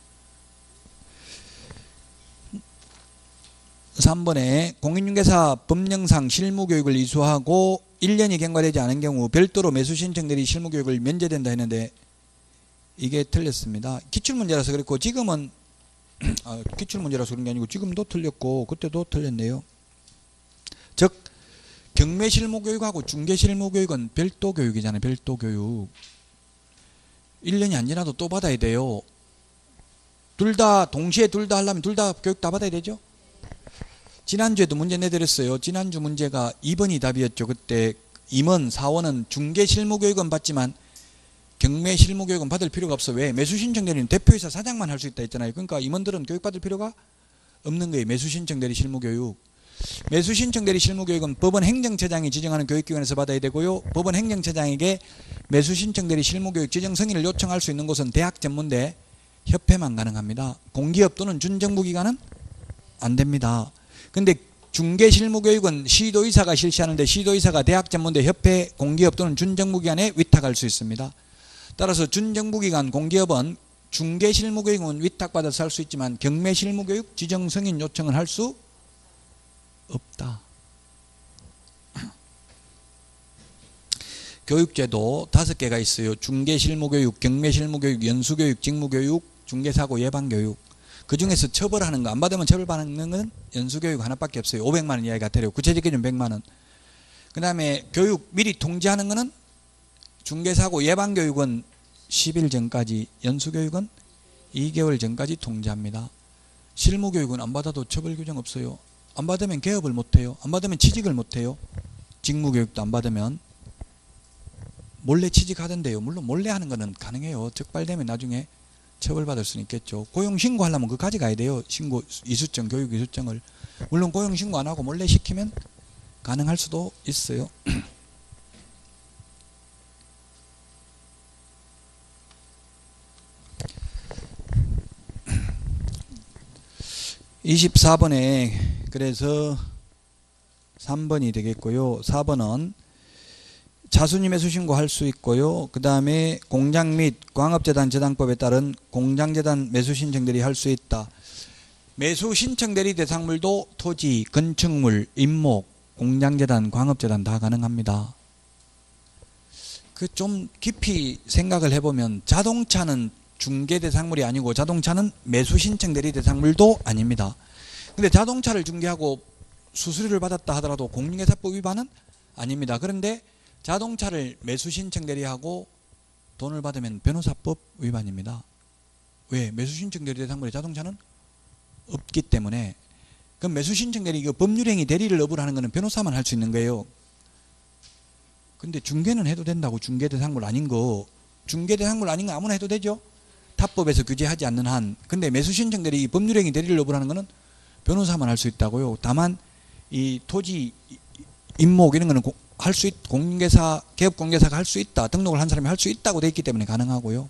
3번에 공인중개사 법령상 실무교육을 이수하고 1년이 경과되지 않은 경우 별도로 매수 신청들이 실무교육을 면제된다 했는데 이게 틀렸습니다. 기출문제라서 그랬고 지금은 기출문제라서 그런 게 아니고 지금도 틀렸고 그때도 틀렸네요. 즉 경매실무교육하고 중개실무교육은 별도 교육이잖아요. 별도 교육. 1년이 안 지나도 또 받아야 돼요. 둘 다 동시에 둘 다 하려면 둘 다 교육 다 받아야 되죠. 지난주에도 문제 내드렸어요. 지난주 문제가 2번이 답이었죠. 그때 임원, 사원은 중개실무교육은 받지만 경매실무교육은 받을 필요가 없어. 왜? 매수신청대리는 대표이사 사장만 할 수 있다 했잖아요. 그러니까 임원들은 교육받을 필요가 없는 거예요. 매수신청대리 실무교육. 매수신청대리 실무교육은 법원 행정처장이 지정하는 교육기관에서 받아야 되고요. 법원 행정처장에게 매수신청대리 실무교육 지정 승인을 요청할 수 있는 곳은 대학 전문대, 협회만 가능합니다. 공기업 또는 준정부기관은 안 됩니다. 근데 중개실무교육은 시도의사가 실시하는데 시도의사가 대학 전문대, 협회, 공기업 또는 준정부기관에 위탁할 수 있습니다. 따라서 준정부기관, 공기업은 중개실무교육은 위탁받아서 할 수 있지만 경매실무교육 지정 승인 요청을 할 수 없다. 교육제도 5개가 있어요. 중개실무교육, 경매실무교육, 연수교육, 직무교육, 중개사고 예방교육. 그 중에서 처벌하는 거, 안 받으면 처벌받는 건 연수교육 하나밖에 없어요. 500만 원 이하의 과태료, 구체적 기준 100만 원. 그 다음에 교육 미리 통지하는 거는 중개사고 예방교육은 10일 전까지, 연수교육은 2개월 전까지 통지합니다. 실무교육은 안 받아도 처벌 규정 없어요. 안 받으면 개업을 못해요. 안 받으면 취직을 못해요. 직무교육도 안 받으면 몰래 취직하던데요. 물론 몰래 하는 거는 가능해요. 적발되면 나중에 처벌받을 수는 있겠죠. 고용신고 하려면 그거 가져가야 돼요. 신고 이수증, 교육 이수증을. 물론 고용신고 안 하고 몰래 시키면 가능할 수도 있어요. 24번에 그래서 3번이 되겠고요. 4번은 차순위 매수 신고할 수 있고요. 그 다음에 공장 및 광업재단 재단법에 따른 공장재단 매수 신청들이 할 수 있다. 매수 신청 대리 대상물도 토지, 건축물, 임목, 공장재단, 광업재단 다 가능합니다. 그 좀 깊이 생각을 해보면 자동차는 중개 대상물이 아니고 자동차는 매수 신청 대리 대상물도 아닙니다. 근데 자동차를 중개하고 수수료를 받았다 하더라도 공인중개사법 위반은 아닙니다. 그런데 자동차를 매수 신청 대리하고 돈을 받으면 변호사법 위반입니다. 왜? 매수 신청 대리 대상물에 자동차는 없기 때문에. 그럼 매수 신청 대리, 이거 법률행위 대리를 업을 하는 거는 변호사만 할 수 있는 거예요. 근데 중개는 해도 된다고. 중개 대상물 아닌 거, 중개 대상물 아닌 거 아무나 해도 되죠. 타법에서 규제하지 않는 한. 근데 매수 신청 대리, 법률행위 대리를 업을 하는 거는 변호사만 할 수 있다고요. 다만 이 토지, 임목 이런 거는 할 수 공인중개사, 개업공인중개사가 할 수 있다. 등록을 한 사람이 할 수 있다고 돼 있기 때문에 가능하고요.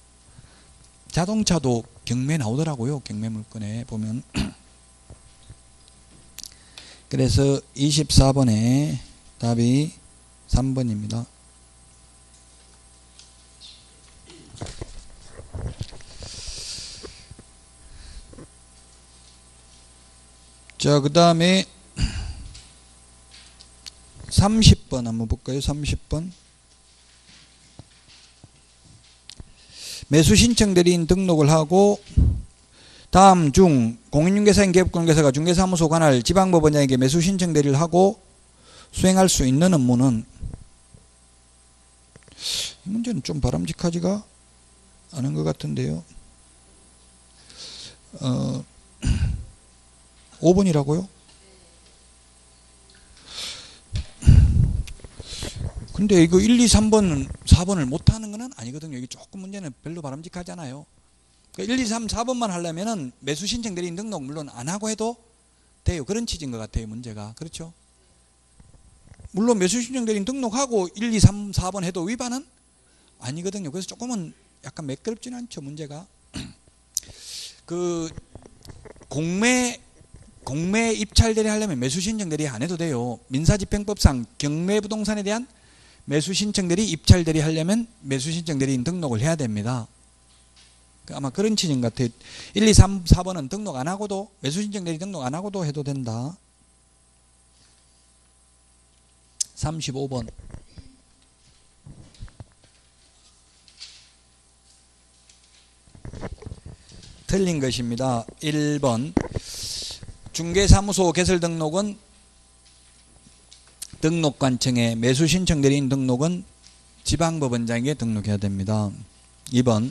자동차도 경매 나오더라고요. 경매 물건에 보면. 그래서 24번에 답이 3번입니다. 자, 그 다음에 30번 한번 볼까요? 30번. 매수 신청 대리인 등록을 하고 다음 중 공인중개사인 개업공인중개사가 중개사무소 관할 지방법원장에게 매수 신청 대리를 하고 수행할 수 있는 업무는, 이 문제는 좀 바람직하지가 않은 것 같은데요. 5번이라고요? 근데 이거 1, 2, 3번, 4번을 못하는 건 아니거든요. 이게 조금 문제는 별로 바람직하잖아요. 그러니까 1, 2, 3, 4번만 하려면은 매수 신청 대리인 등록 물론 안 하고 해도 돼요. 그런 취지인 것 같아요, 문제가. 그렇죠? 물론 매수 신청 대리인 등록하고 1, 2, 3, 4번 해도 위반은 아니거든요. 그래서 조금은 약간 매끄럽지는 않죠, 문제가. 그 공매 입찰 대리 하려면 매수 신청 대리 안 해도 돼요. 민사집행법상 경매 부동산에 대한 매수 신청 대리 입찰 대리 하려면 매수 신청 대리인 등록을 해야 됩니다. 아마 그런 취지인 것 같아요. 1, 2, 3, 4번은 등록 안 하고도 매수 신청 대리 등록 안 하고도 해도 된다. 35번. 틀린 것입니다. 1번. 중개사무소 개설 등록은 등록관청에, 매수 신청 대리인 등록은 지방법원장에게 등록해야 됩니다. 2번.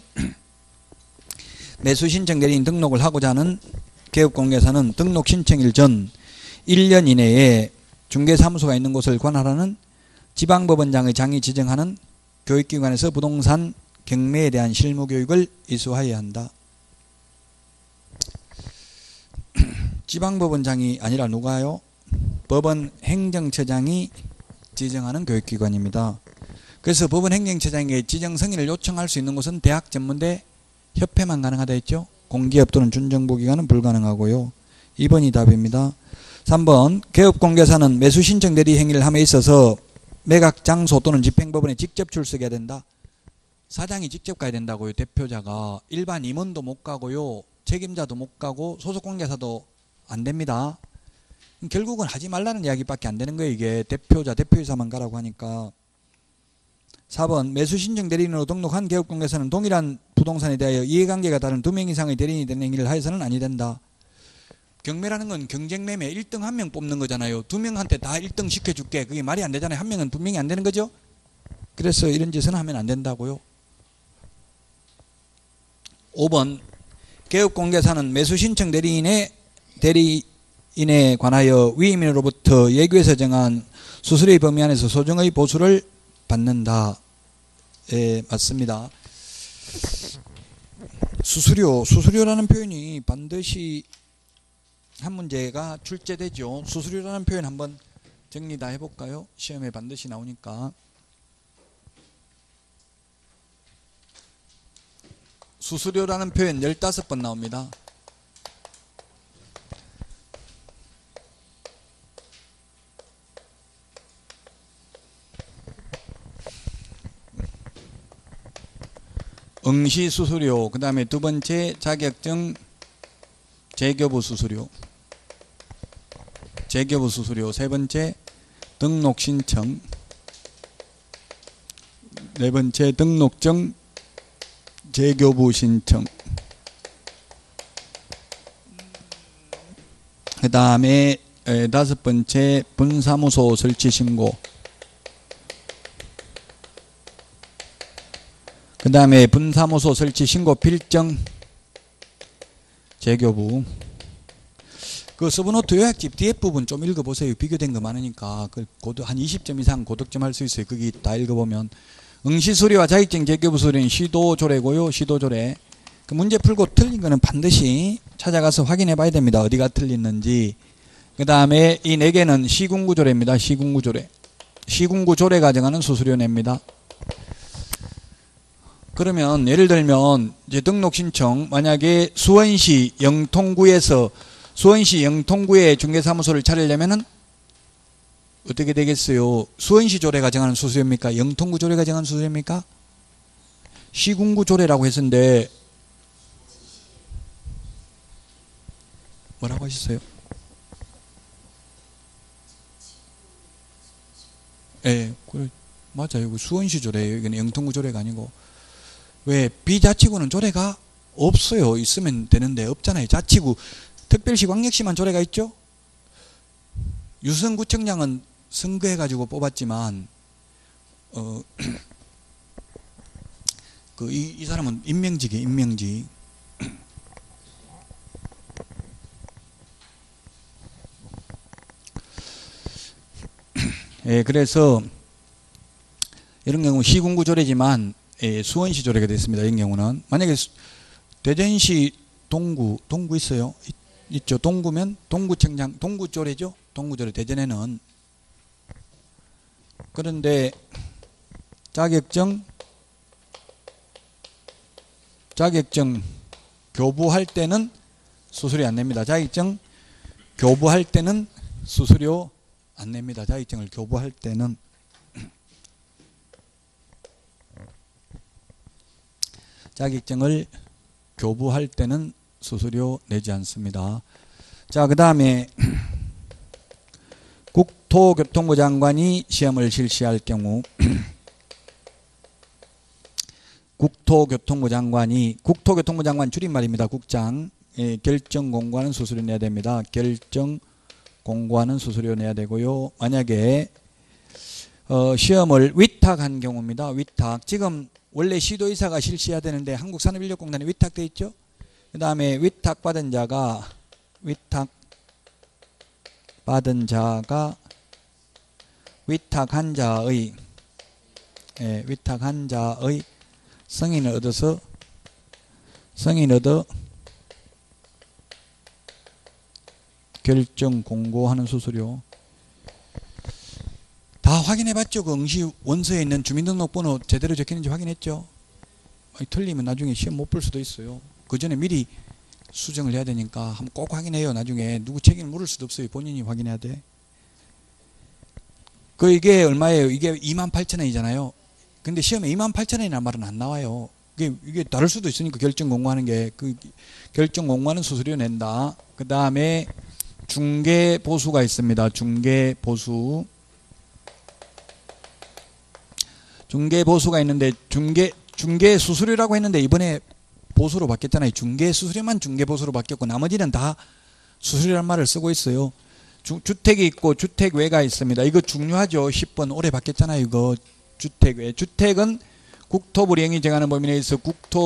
매수 신청 대리인 등록을 하고자 하는 개업공개사는 등록 신청일 전 1년 이내에 중개사무소가 있는 곳을 관할하는 지방법원장의 장이 지정하는 교육기관에서 부동산 경매에 대한 실무교육을 이수하여야 한다. 지방법원장이 아니라 누가요? 법원 행정처장이 지정하는 교육기관입니다. 그래서 법원 행정처장에게 지정 승인을 요청할 수 있는 곳은 대학 전문대 협회만 가능하다 했죠. 공기업 또는 준정부기관은 불가능하고요. 2번이 답입니다. 3번. 개업공개사는 매수 신청 대리 행위를 함에 있어서 매각 장소 또는 집행법원에 직접 출석해야 된다. 사장이 직접 가야 된다고요. 대표자가. 일반 임원도 못 가고요. 책임자도 못 가고 소속공개사도 안 됩니다. 결국은 하지 말라는 이야기밖에 안 되는 거예요. 이게 대표자, 대표이사만 가라고 하니까. 4번. 매수 신청 대리인으로 등록한 개업공개사는 동일한 부동산에 대하여 이해관계가 다른 2명 이상의 대리인이 되는 행위를 하여서는 아니 된다. 경매라는 건 경쟁매매 1등 1명 뽑는 거잖아요. 2명한테 다 1등 시켜줄게. 그게 말이 안 되잖아요. 1명은 2명이 안 되는 거죠. 그래서 이런 짓은 하면 안 된다고요. 5번. 개업공개사는 매수 신청 대리인에 관하여 위임인으로부터 예규에서 정한 수수료의 범위 안에서 소정의 보수를 받는다. 예, 맞습니다. 수수료라는 표현이 반드시 한 문제가 출제되죠. 수수료라는 표현 한번 정리 다 해볼까요? 시험에 반드시 나오니까. 수수료라는 표현 15번 나옵니다. 응시 수수료, 그 다음에 두 번째 자격증 재교부 수수료, 세 번째 등록 신청, 네 번째 등록증 재교부 신청, 그 다음에 5번째 분사무소 설치 신고, 그 다음에 분사무소 설치 신고 필정 재교부. 그 서브노트 요약집 뒤에 부분 좀 읽어보세요. 비교된 거 많으니까. 한 20점 이상 고득점 할 수 있어요. 거기 다 읽어보면. 응시수료와 자격증 재교부 수료는 시도조례고요. 시도조례. 그 문제 풀고 틀린 거는 반드시 찾아가서 확인해 봐야 됩니다. 어디가 틀렸는지. 그 다음에 이 4개는 시군구조례입니다. 시군구조례. 시군구조례가 정하는 수수료 냅니다. 그러면 예를 들면 이제 등록 신청, 만약에 수원시 영통구에 중개사무소를 차리려면은 어떻게 되겠어요? 수원시 조례가 정하는 수수료입니까? 영통구 조례가 정하는 수수료입니까? 시군구 조례라고 했었는데 뭐라고 하셨어요? 예, 그래, 맞아요. 수원시 조례예요. 이건 영통구 조례가 아니고. 왜? 비자치구는 조례가 없어요. 있으면 되는데 없잖아요. 자치구, 특별시, 광역시만 조례가 있죠. 유성구청장은 선거해가지고 뽑았지만 이 사람은 임명직이에요. 임명직. 예, 그래서 이런 경우 시군구조례지만 수원시 조례가 됐습니다. 이런 경우는 만약에 대전시 동구 있어요. 있죠. 동구면 동구청장 동구조례죠. 동구조례 대전에는. 그런데 자격증 교부할 때는 수수료 안 냅니다. 자격증 교부할 때는 수수료 안 냅니다. 자격증을 교부할 때는. 자격증을 교부할 때는 수수료 내지 않습니다. 자, 그 다음에 국토교통부 장관이 시험을 실시할 경우 국토교통부 장관 줄임말입니다. 국장. 결정 공고하는 수수료 내야 됩니다. 결정 공고하는 수수료 내야 되고요. 만약에 시험을 위탁한 경우입니다. 위탁. 지금 원래 시도의사가 실시해야 되는데 한국산업인력공단에 위탁돼 있죠. 그 다음에 위탁받은 자가 위탁한 자의 승인을 얻어 결정 공고하는 수수료. 다 확인해봤죠? 그 응시 원서에 있는 주민등록번호 제대로 적혀있는지 확인했죠? 틀리면 나중에 시험 못 볼 수도 있어요. 그 전에 미리 수정을 해야 되니까 한번 꼭 확인해요. 나중에 누구 책임을 물을 수도 없어요. 본인이 확인해야 돼. 이게 얼마예요? 이게 28,000원이잖아요. 근데 시험에 28,000원이라는 말은 안 나와요. 이게 다를 수도 있으니까 결정 공고하는 게 결정 공고하는 수수료 낸다. 그 다음에 중개 보수가 있습니다. 중개 보수가 있는데 중개 수수료라고 했는데 이번에 보수로 바뀌었잖아요. 중개 수수료만 중개 보수로 바뀌었고 나머지는 다 수수료란 말을 쓰고 있어요. 주택이 있고 주택외가 있습니다. 이거 중요하죠. 10번 올해 바뀌었잖아요. 이거 주택외. 주택은 국토부령이 정하는 범위 내에서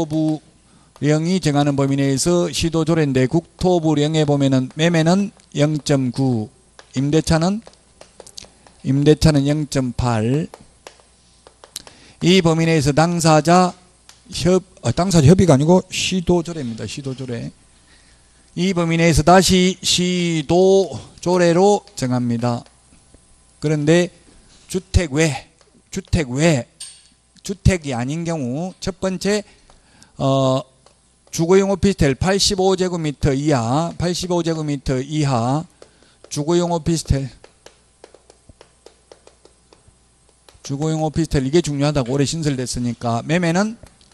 시도조례인데 국토부령에 보면은 매매는 0.9, 임대차는 0.8. 이 범위 내에서 당사자 협의가 아니고 시도조례입니다. 시도조례. 이 범위 내에서 다시 시도조례로 정합니다. 그런데 주택이 아닌 경우 첫 번째 주거용 오피스텔 85제곱미터 이하 주거용 오피스텔 이게 중요하다고 올해 신설됐으니까 매매는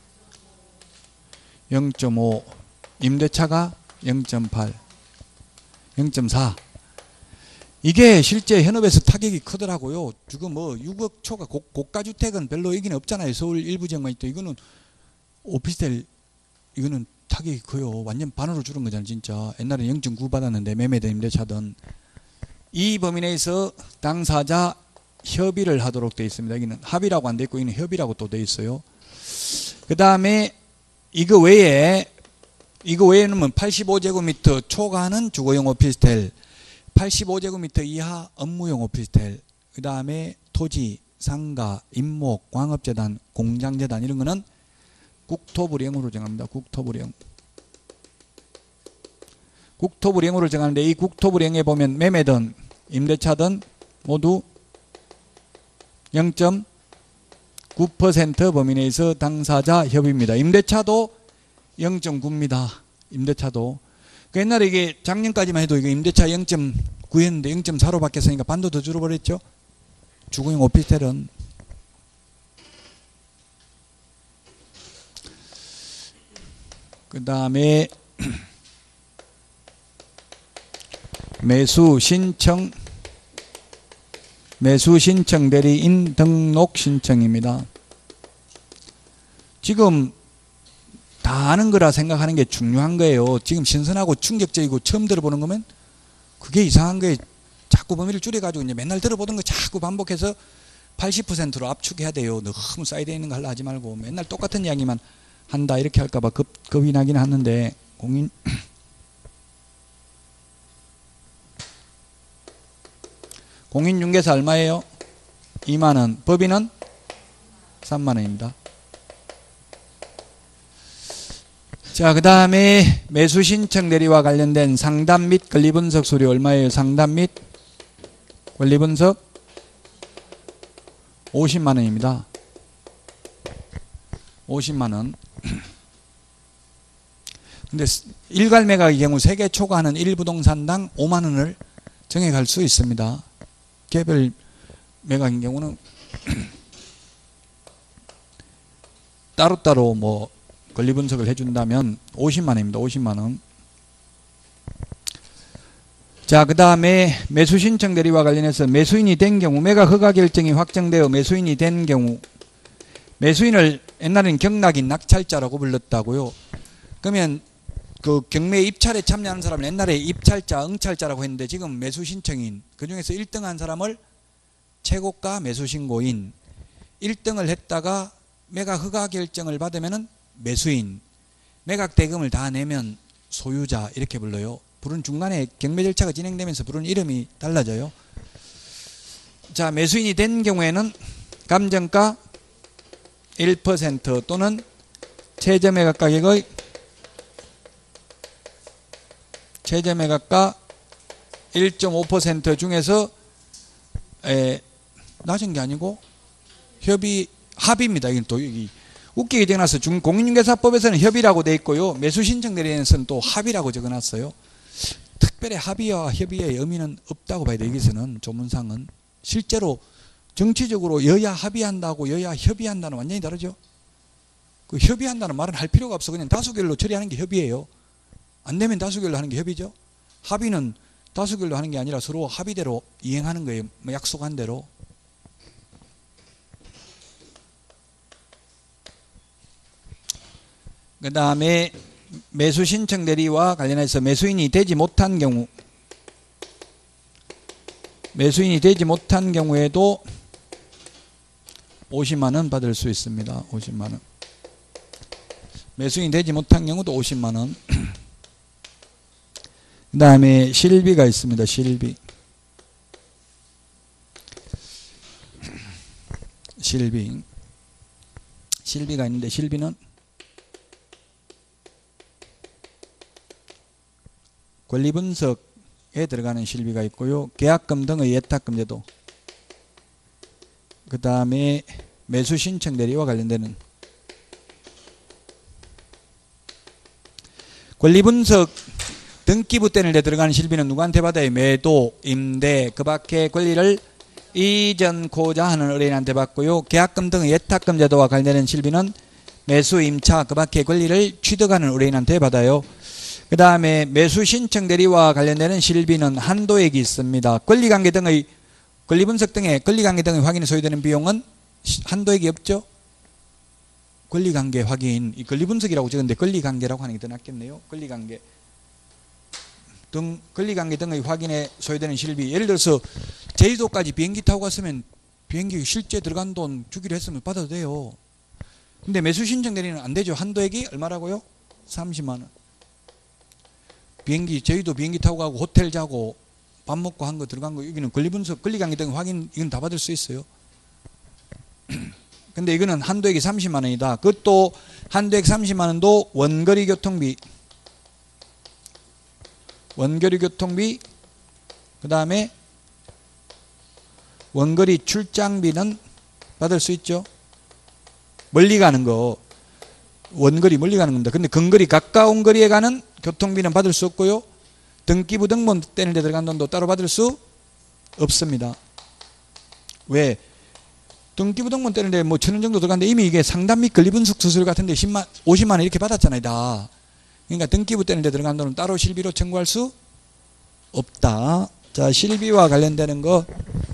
0.5 임대차가 0.8 0.4 이게 실제 현업에서 타격이 크더라고요. 지금 6억 초가 고가주택은 별로 여기는 없잖아요. 서울 일부 지역만 있죠. 이거는 오피스텔 이거는 타격이 커요. 완전 반으로 줄은 거잖아요. 진짜 옛날에 0.9 받았는데 매매든 임대차든 이 범위 내에서 당사자 협의를 하도록 되어 있습니다. 여기는 합의라고 안 되어 있고 여기는 협의라고 또 되어 있어요. 그 다음에 이거 외에는 85제곱미터 초과하는 주거용 오피스텔 85제곱미터 이하 업무용 오피스텔 그 다음에 토지, 상가, 임목, 광업재단, 공장재단 이런 거는 국토부령으로 정합니다. 국토부령으로 정하는데 이 국토부령에 보면 매매든 임대차든 모두 0.9% 범위 내에서 당사자 협의입니다. 임대차도 0.9입니다. 임대차도. 옛날에 이게 작년까지만 해도 이게 임대차 0.9였는데 0.4로 바뀌었으니까 반도 더 줄어버렸죠. 주거용 오피스텔은. 그 다음에 매수 신청 대리인 등록 신청입니다. 지금 다 아는 거라 생각하는 게 중요한 거예요. 지금 신선하고 충격적이고 처음 들어보는 거면 그게 이상한 거예요. 자꾸 범위를 줄여가지고 이제 맨날 들어보던 거 자꾸 반복해서 80%로 압축해야 돼요. 너무 사이드에 있는 거 하려 하지 말고 맨날 똑같은 이야기만 한다 이렇게 할까봐 겁이 나긴 하는데 공인중개사 얼마예요? 2만원. 법인은 3만 원입니다. 자, 그 다음에 매수 신청 대리와 관련된 상담 및 권리 분석 수료 얼마예요? 상담 및 권리 분석 50만 원입니다. 50만 원. 근데 일괄 매각의 경우 세개 초과하는 1부동산당 5만 원을 정액할 수 있습니다. 개별 매각인 경우는 따로따로 뭐 권리 분석을 해준다면 50만 원입니다. 50만 원. 자, 그 다음에 매수 신청 대리와 관련해서 매수인이 된 경우, 매각 허가 결정이 확정되어 매수인이 된 경우, 매수인을 옛날에는 경락인 낙찰자라고 불렀다고요. 그러면 그 경매 입찰에 참여하는 사람은 옛날에 입찰자, 응찰자라고 했는데 지금 매수 신청인, 그 중에서 1등한 사람을 최고가 매수 신고인, 1등을 했다가 매각 허가 결정을 받으면은 매수인, 매각 대금을 다 내면 소유자 이렇게 불러요. 부른 중간에 경매 절차가 진행되면서 부르는 이름이 달라져요. 자, 매수인이 된 경우에는 감정가 1% 또는 최저 매각 가격의 최저 매각가 1.5% 중에서 낮은 게 아니고 합의입니다. 이건 또 여기 웃기게 적어놨어요. 공인중개사법에서는 협의라고 돼 있고요. 매수신청 대리에서는 또 합의라고 적어놨어요. 특별히 합의와 협의의 의미는 없다고 봐야 돼. 여기서는 조문상은 실제로 정치적으로 여야 합의한다고 여야 협의한다는 완전히 다르죠. 그 협의한다는 말은 할 필요가 없어. 그냥 다수결로 처리하는 게 협의예요. 안 되면 다수결로 하는 게 협의죠. 합의는 다수결로 하는 게 아니라 서로 합의대로 이행하는 거예요. 뭐 약속한 대로. 그 다음에 매수 신청 대리와 관련해서 매수인이 되지 못한 경우, 매수인이 되지 못한 경우에도 50만 원 받을 수 있습니다. 50만 원. 매수인이 되지 못한 경우도 50만 원. 그 다음에 실비가 있습니다. 실비. 실비가 있는데 실비는 권리 분석에 들어가는 실비가 있고요. 계약금 등의 예탁금 제도. 그 다음에 매수 신청 대리와 관련되는 권리 분석 등기부 떼낼 때 들어가는 실비는 누구한테 받아요? 매도, 임대, 그 밖에 권리를 이전코자 하는 의뢰인한테 받고요. 계약금 등의 예탁금 제도와 관련된 실비는 매수, 임차, 그 밖에 권리를 취득하는 의뢰인한테 받아요. 그 다음에 매수 신청 대리와 관련되는 실비는 한도액이 있습니다. 권리관계 등의 권리 분석 등의 권리관계 등의 확인에 소요되는 비용은 한도액이 없죠. 권리관계 확인, 이 권리 분석이라고 적었는데 권리관계라고 하는 게 더 낫겠네요. 권리관계 등의 확인에 소요되는 실비. 예를 들어서 제주도까지 비행기 타고 갔으면 비행기 실제 들어간 돈 주기로 했으면 받아도 돼요. 근데 매수 신청 대리는 안 되죠. 한도액이 얼마라고요? 30만 원. 제주도 비행기 타고 가고 호텔 자고 밥 먹고 한 거 들어간 거, 여기는 권리 분석, 권리관계 등 확인, 이건 다 받을 수 있어요. 근데 이거는 한도액이 30만 원이다. 그것도 한도액 30만 원도 원거리 교통비, 그 다음에 원거리 출장비는 받을 수 있죠. 멀리 가는 거, 원거리 멀리 가는 겁니다. 근데 근거리 가까운 거리에 가는 교통비는 받을 수 없고요. 등기부 등본 떼는 데 들어간 돈도 따로 받을 수 없습니다. 왜? 등기부 등본 떼는 데 뭐 1,000원 정도 들어갔는데 이미 이게 상담 및 권리 분석 수수료 같은데 50만 원 이렇게 받았잖아요. 다. 그러니까 등기부 떼는 데 들어간 돈은 따로 실비로 청구할 수 없다. 자, 실비와 관련되는 거,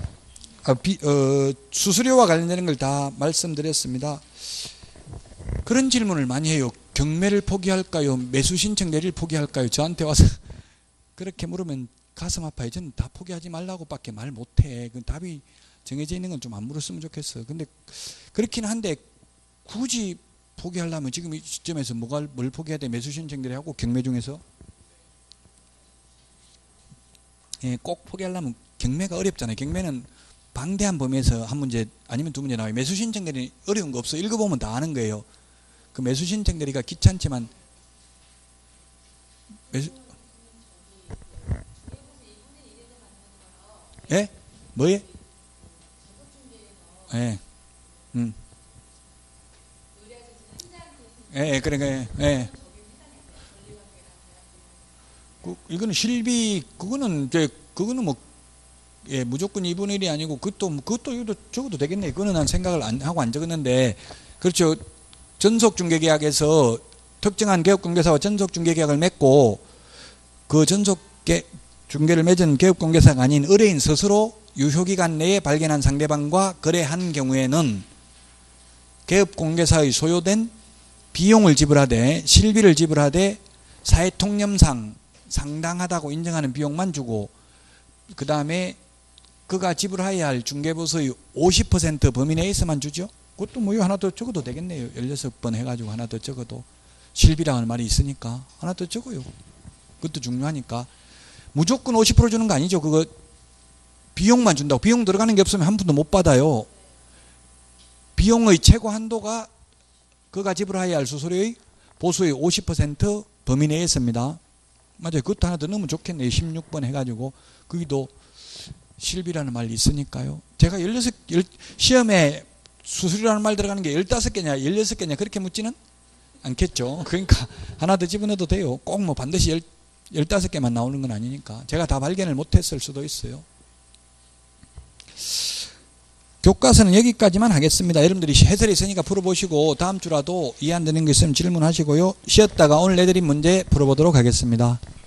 수수료와 관련되는 걸 다 말씀드렸습니다. 그런 질문을 많이 해요. 경매를 포기할까요? 매수 신청 대리를 포기할까요? 저한테 와서 그렇게 물으면 가슴 아파요. 저는 다 포기하지 말라고 밖에 말 못해. 그 답이 정해져 있는 건 좀 안 물었으면 좋겠어. 근데 그렇긴 한데 굳이 포기하려면 지금 이 시점에서 뭘 포기해야 돼? 매수 신청 대리하고 경매 중에서? 꼭 포기하려면 경매가 어렵잖아요. 경매는 방대한 범위에서 한 문제 아니면 두 문제 나와요. 매수 신청 대리 어려운 거 없어. 읽어보면 다 아는 거예요. 그 매수 신청 대리가 귀찮지만 매수 예? 뭐예? 예. 예, 그러니까 예. 이거는 실비 그거는 뭐 예, 무조건 2분의 1이 아니고 그것도 이것도 적어도 되겠네. 그거는 난 생각을 안 하고 안 적었는데 그렇죠. 전속 중개 계약에서 특정한 개업공개사와 전속 중개 계약을 맺고 그 전속 중개를 맺은 개업공개사가 아닌 의뢰인 스스로 유효기간 내에 발견한 상대방과 거래한 경우에는 개업공개사의 소요된 비용을 지불하되 실비를 지불하되 사회통념상 상당하다고 인정하는 비용만 주고 그 다음에 그가 지불해야 할 중개보수의 50% 범위 내에서만 주죠. 그것도 뭐 하나 더 적어도 되겠네요. 16번 해가지고 하나 더 적어도 실비라는 말이 있으니까 하나 더 적어요. 그것도 중요하니까 무조건 50% 주는 거 아니죠. 그거 비용만 준다고. 비용 들어가는 게 없으면 한 푼도 못 받아요. 비용의 최고 한도가 그가 지불해야 할 수수료의 보수의 50% 범위 내에 있습니다. 맞아요. 그것도 하나 더 넣으면 좋겠네요. 16번 해가지고 거기도 실비라는 말이 있으니까요. 제가 시험에 수수료라는 말 들어가는 게 15개냐 16개냐 그렇게 묻지는 않겠죠. 그러니까 하나 더 집어넣어도 돼요. 꼭 뭐 반드시 15개만 나오는 건 아니니까. 제가 다 발견을 못했을 수도 있어요. 교과서는 여기까지만 하겠습니다. 여러분들이 해설이 있으니까 풀어보시고 다음 주라도 이해 안 되는 게 있으면 질문하시고요. 쉬었다가 오늘 내드린 문제 풀어보도록 하겠습니다.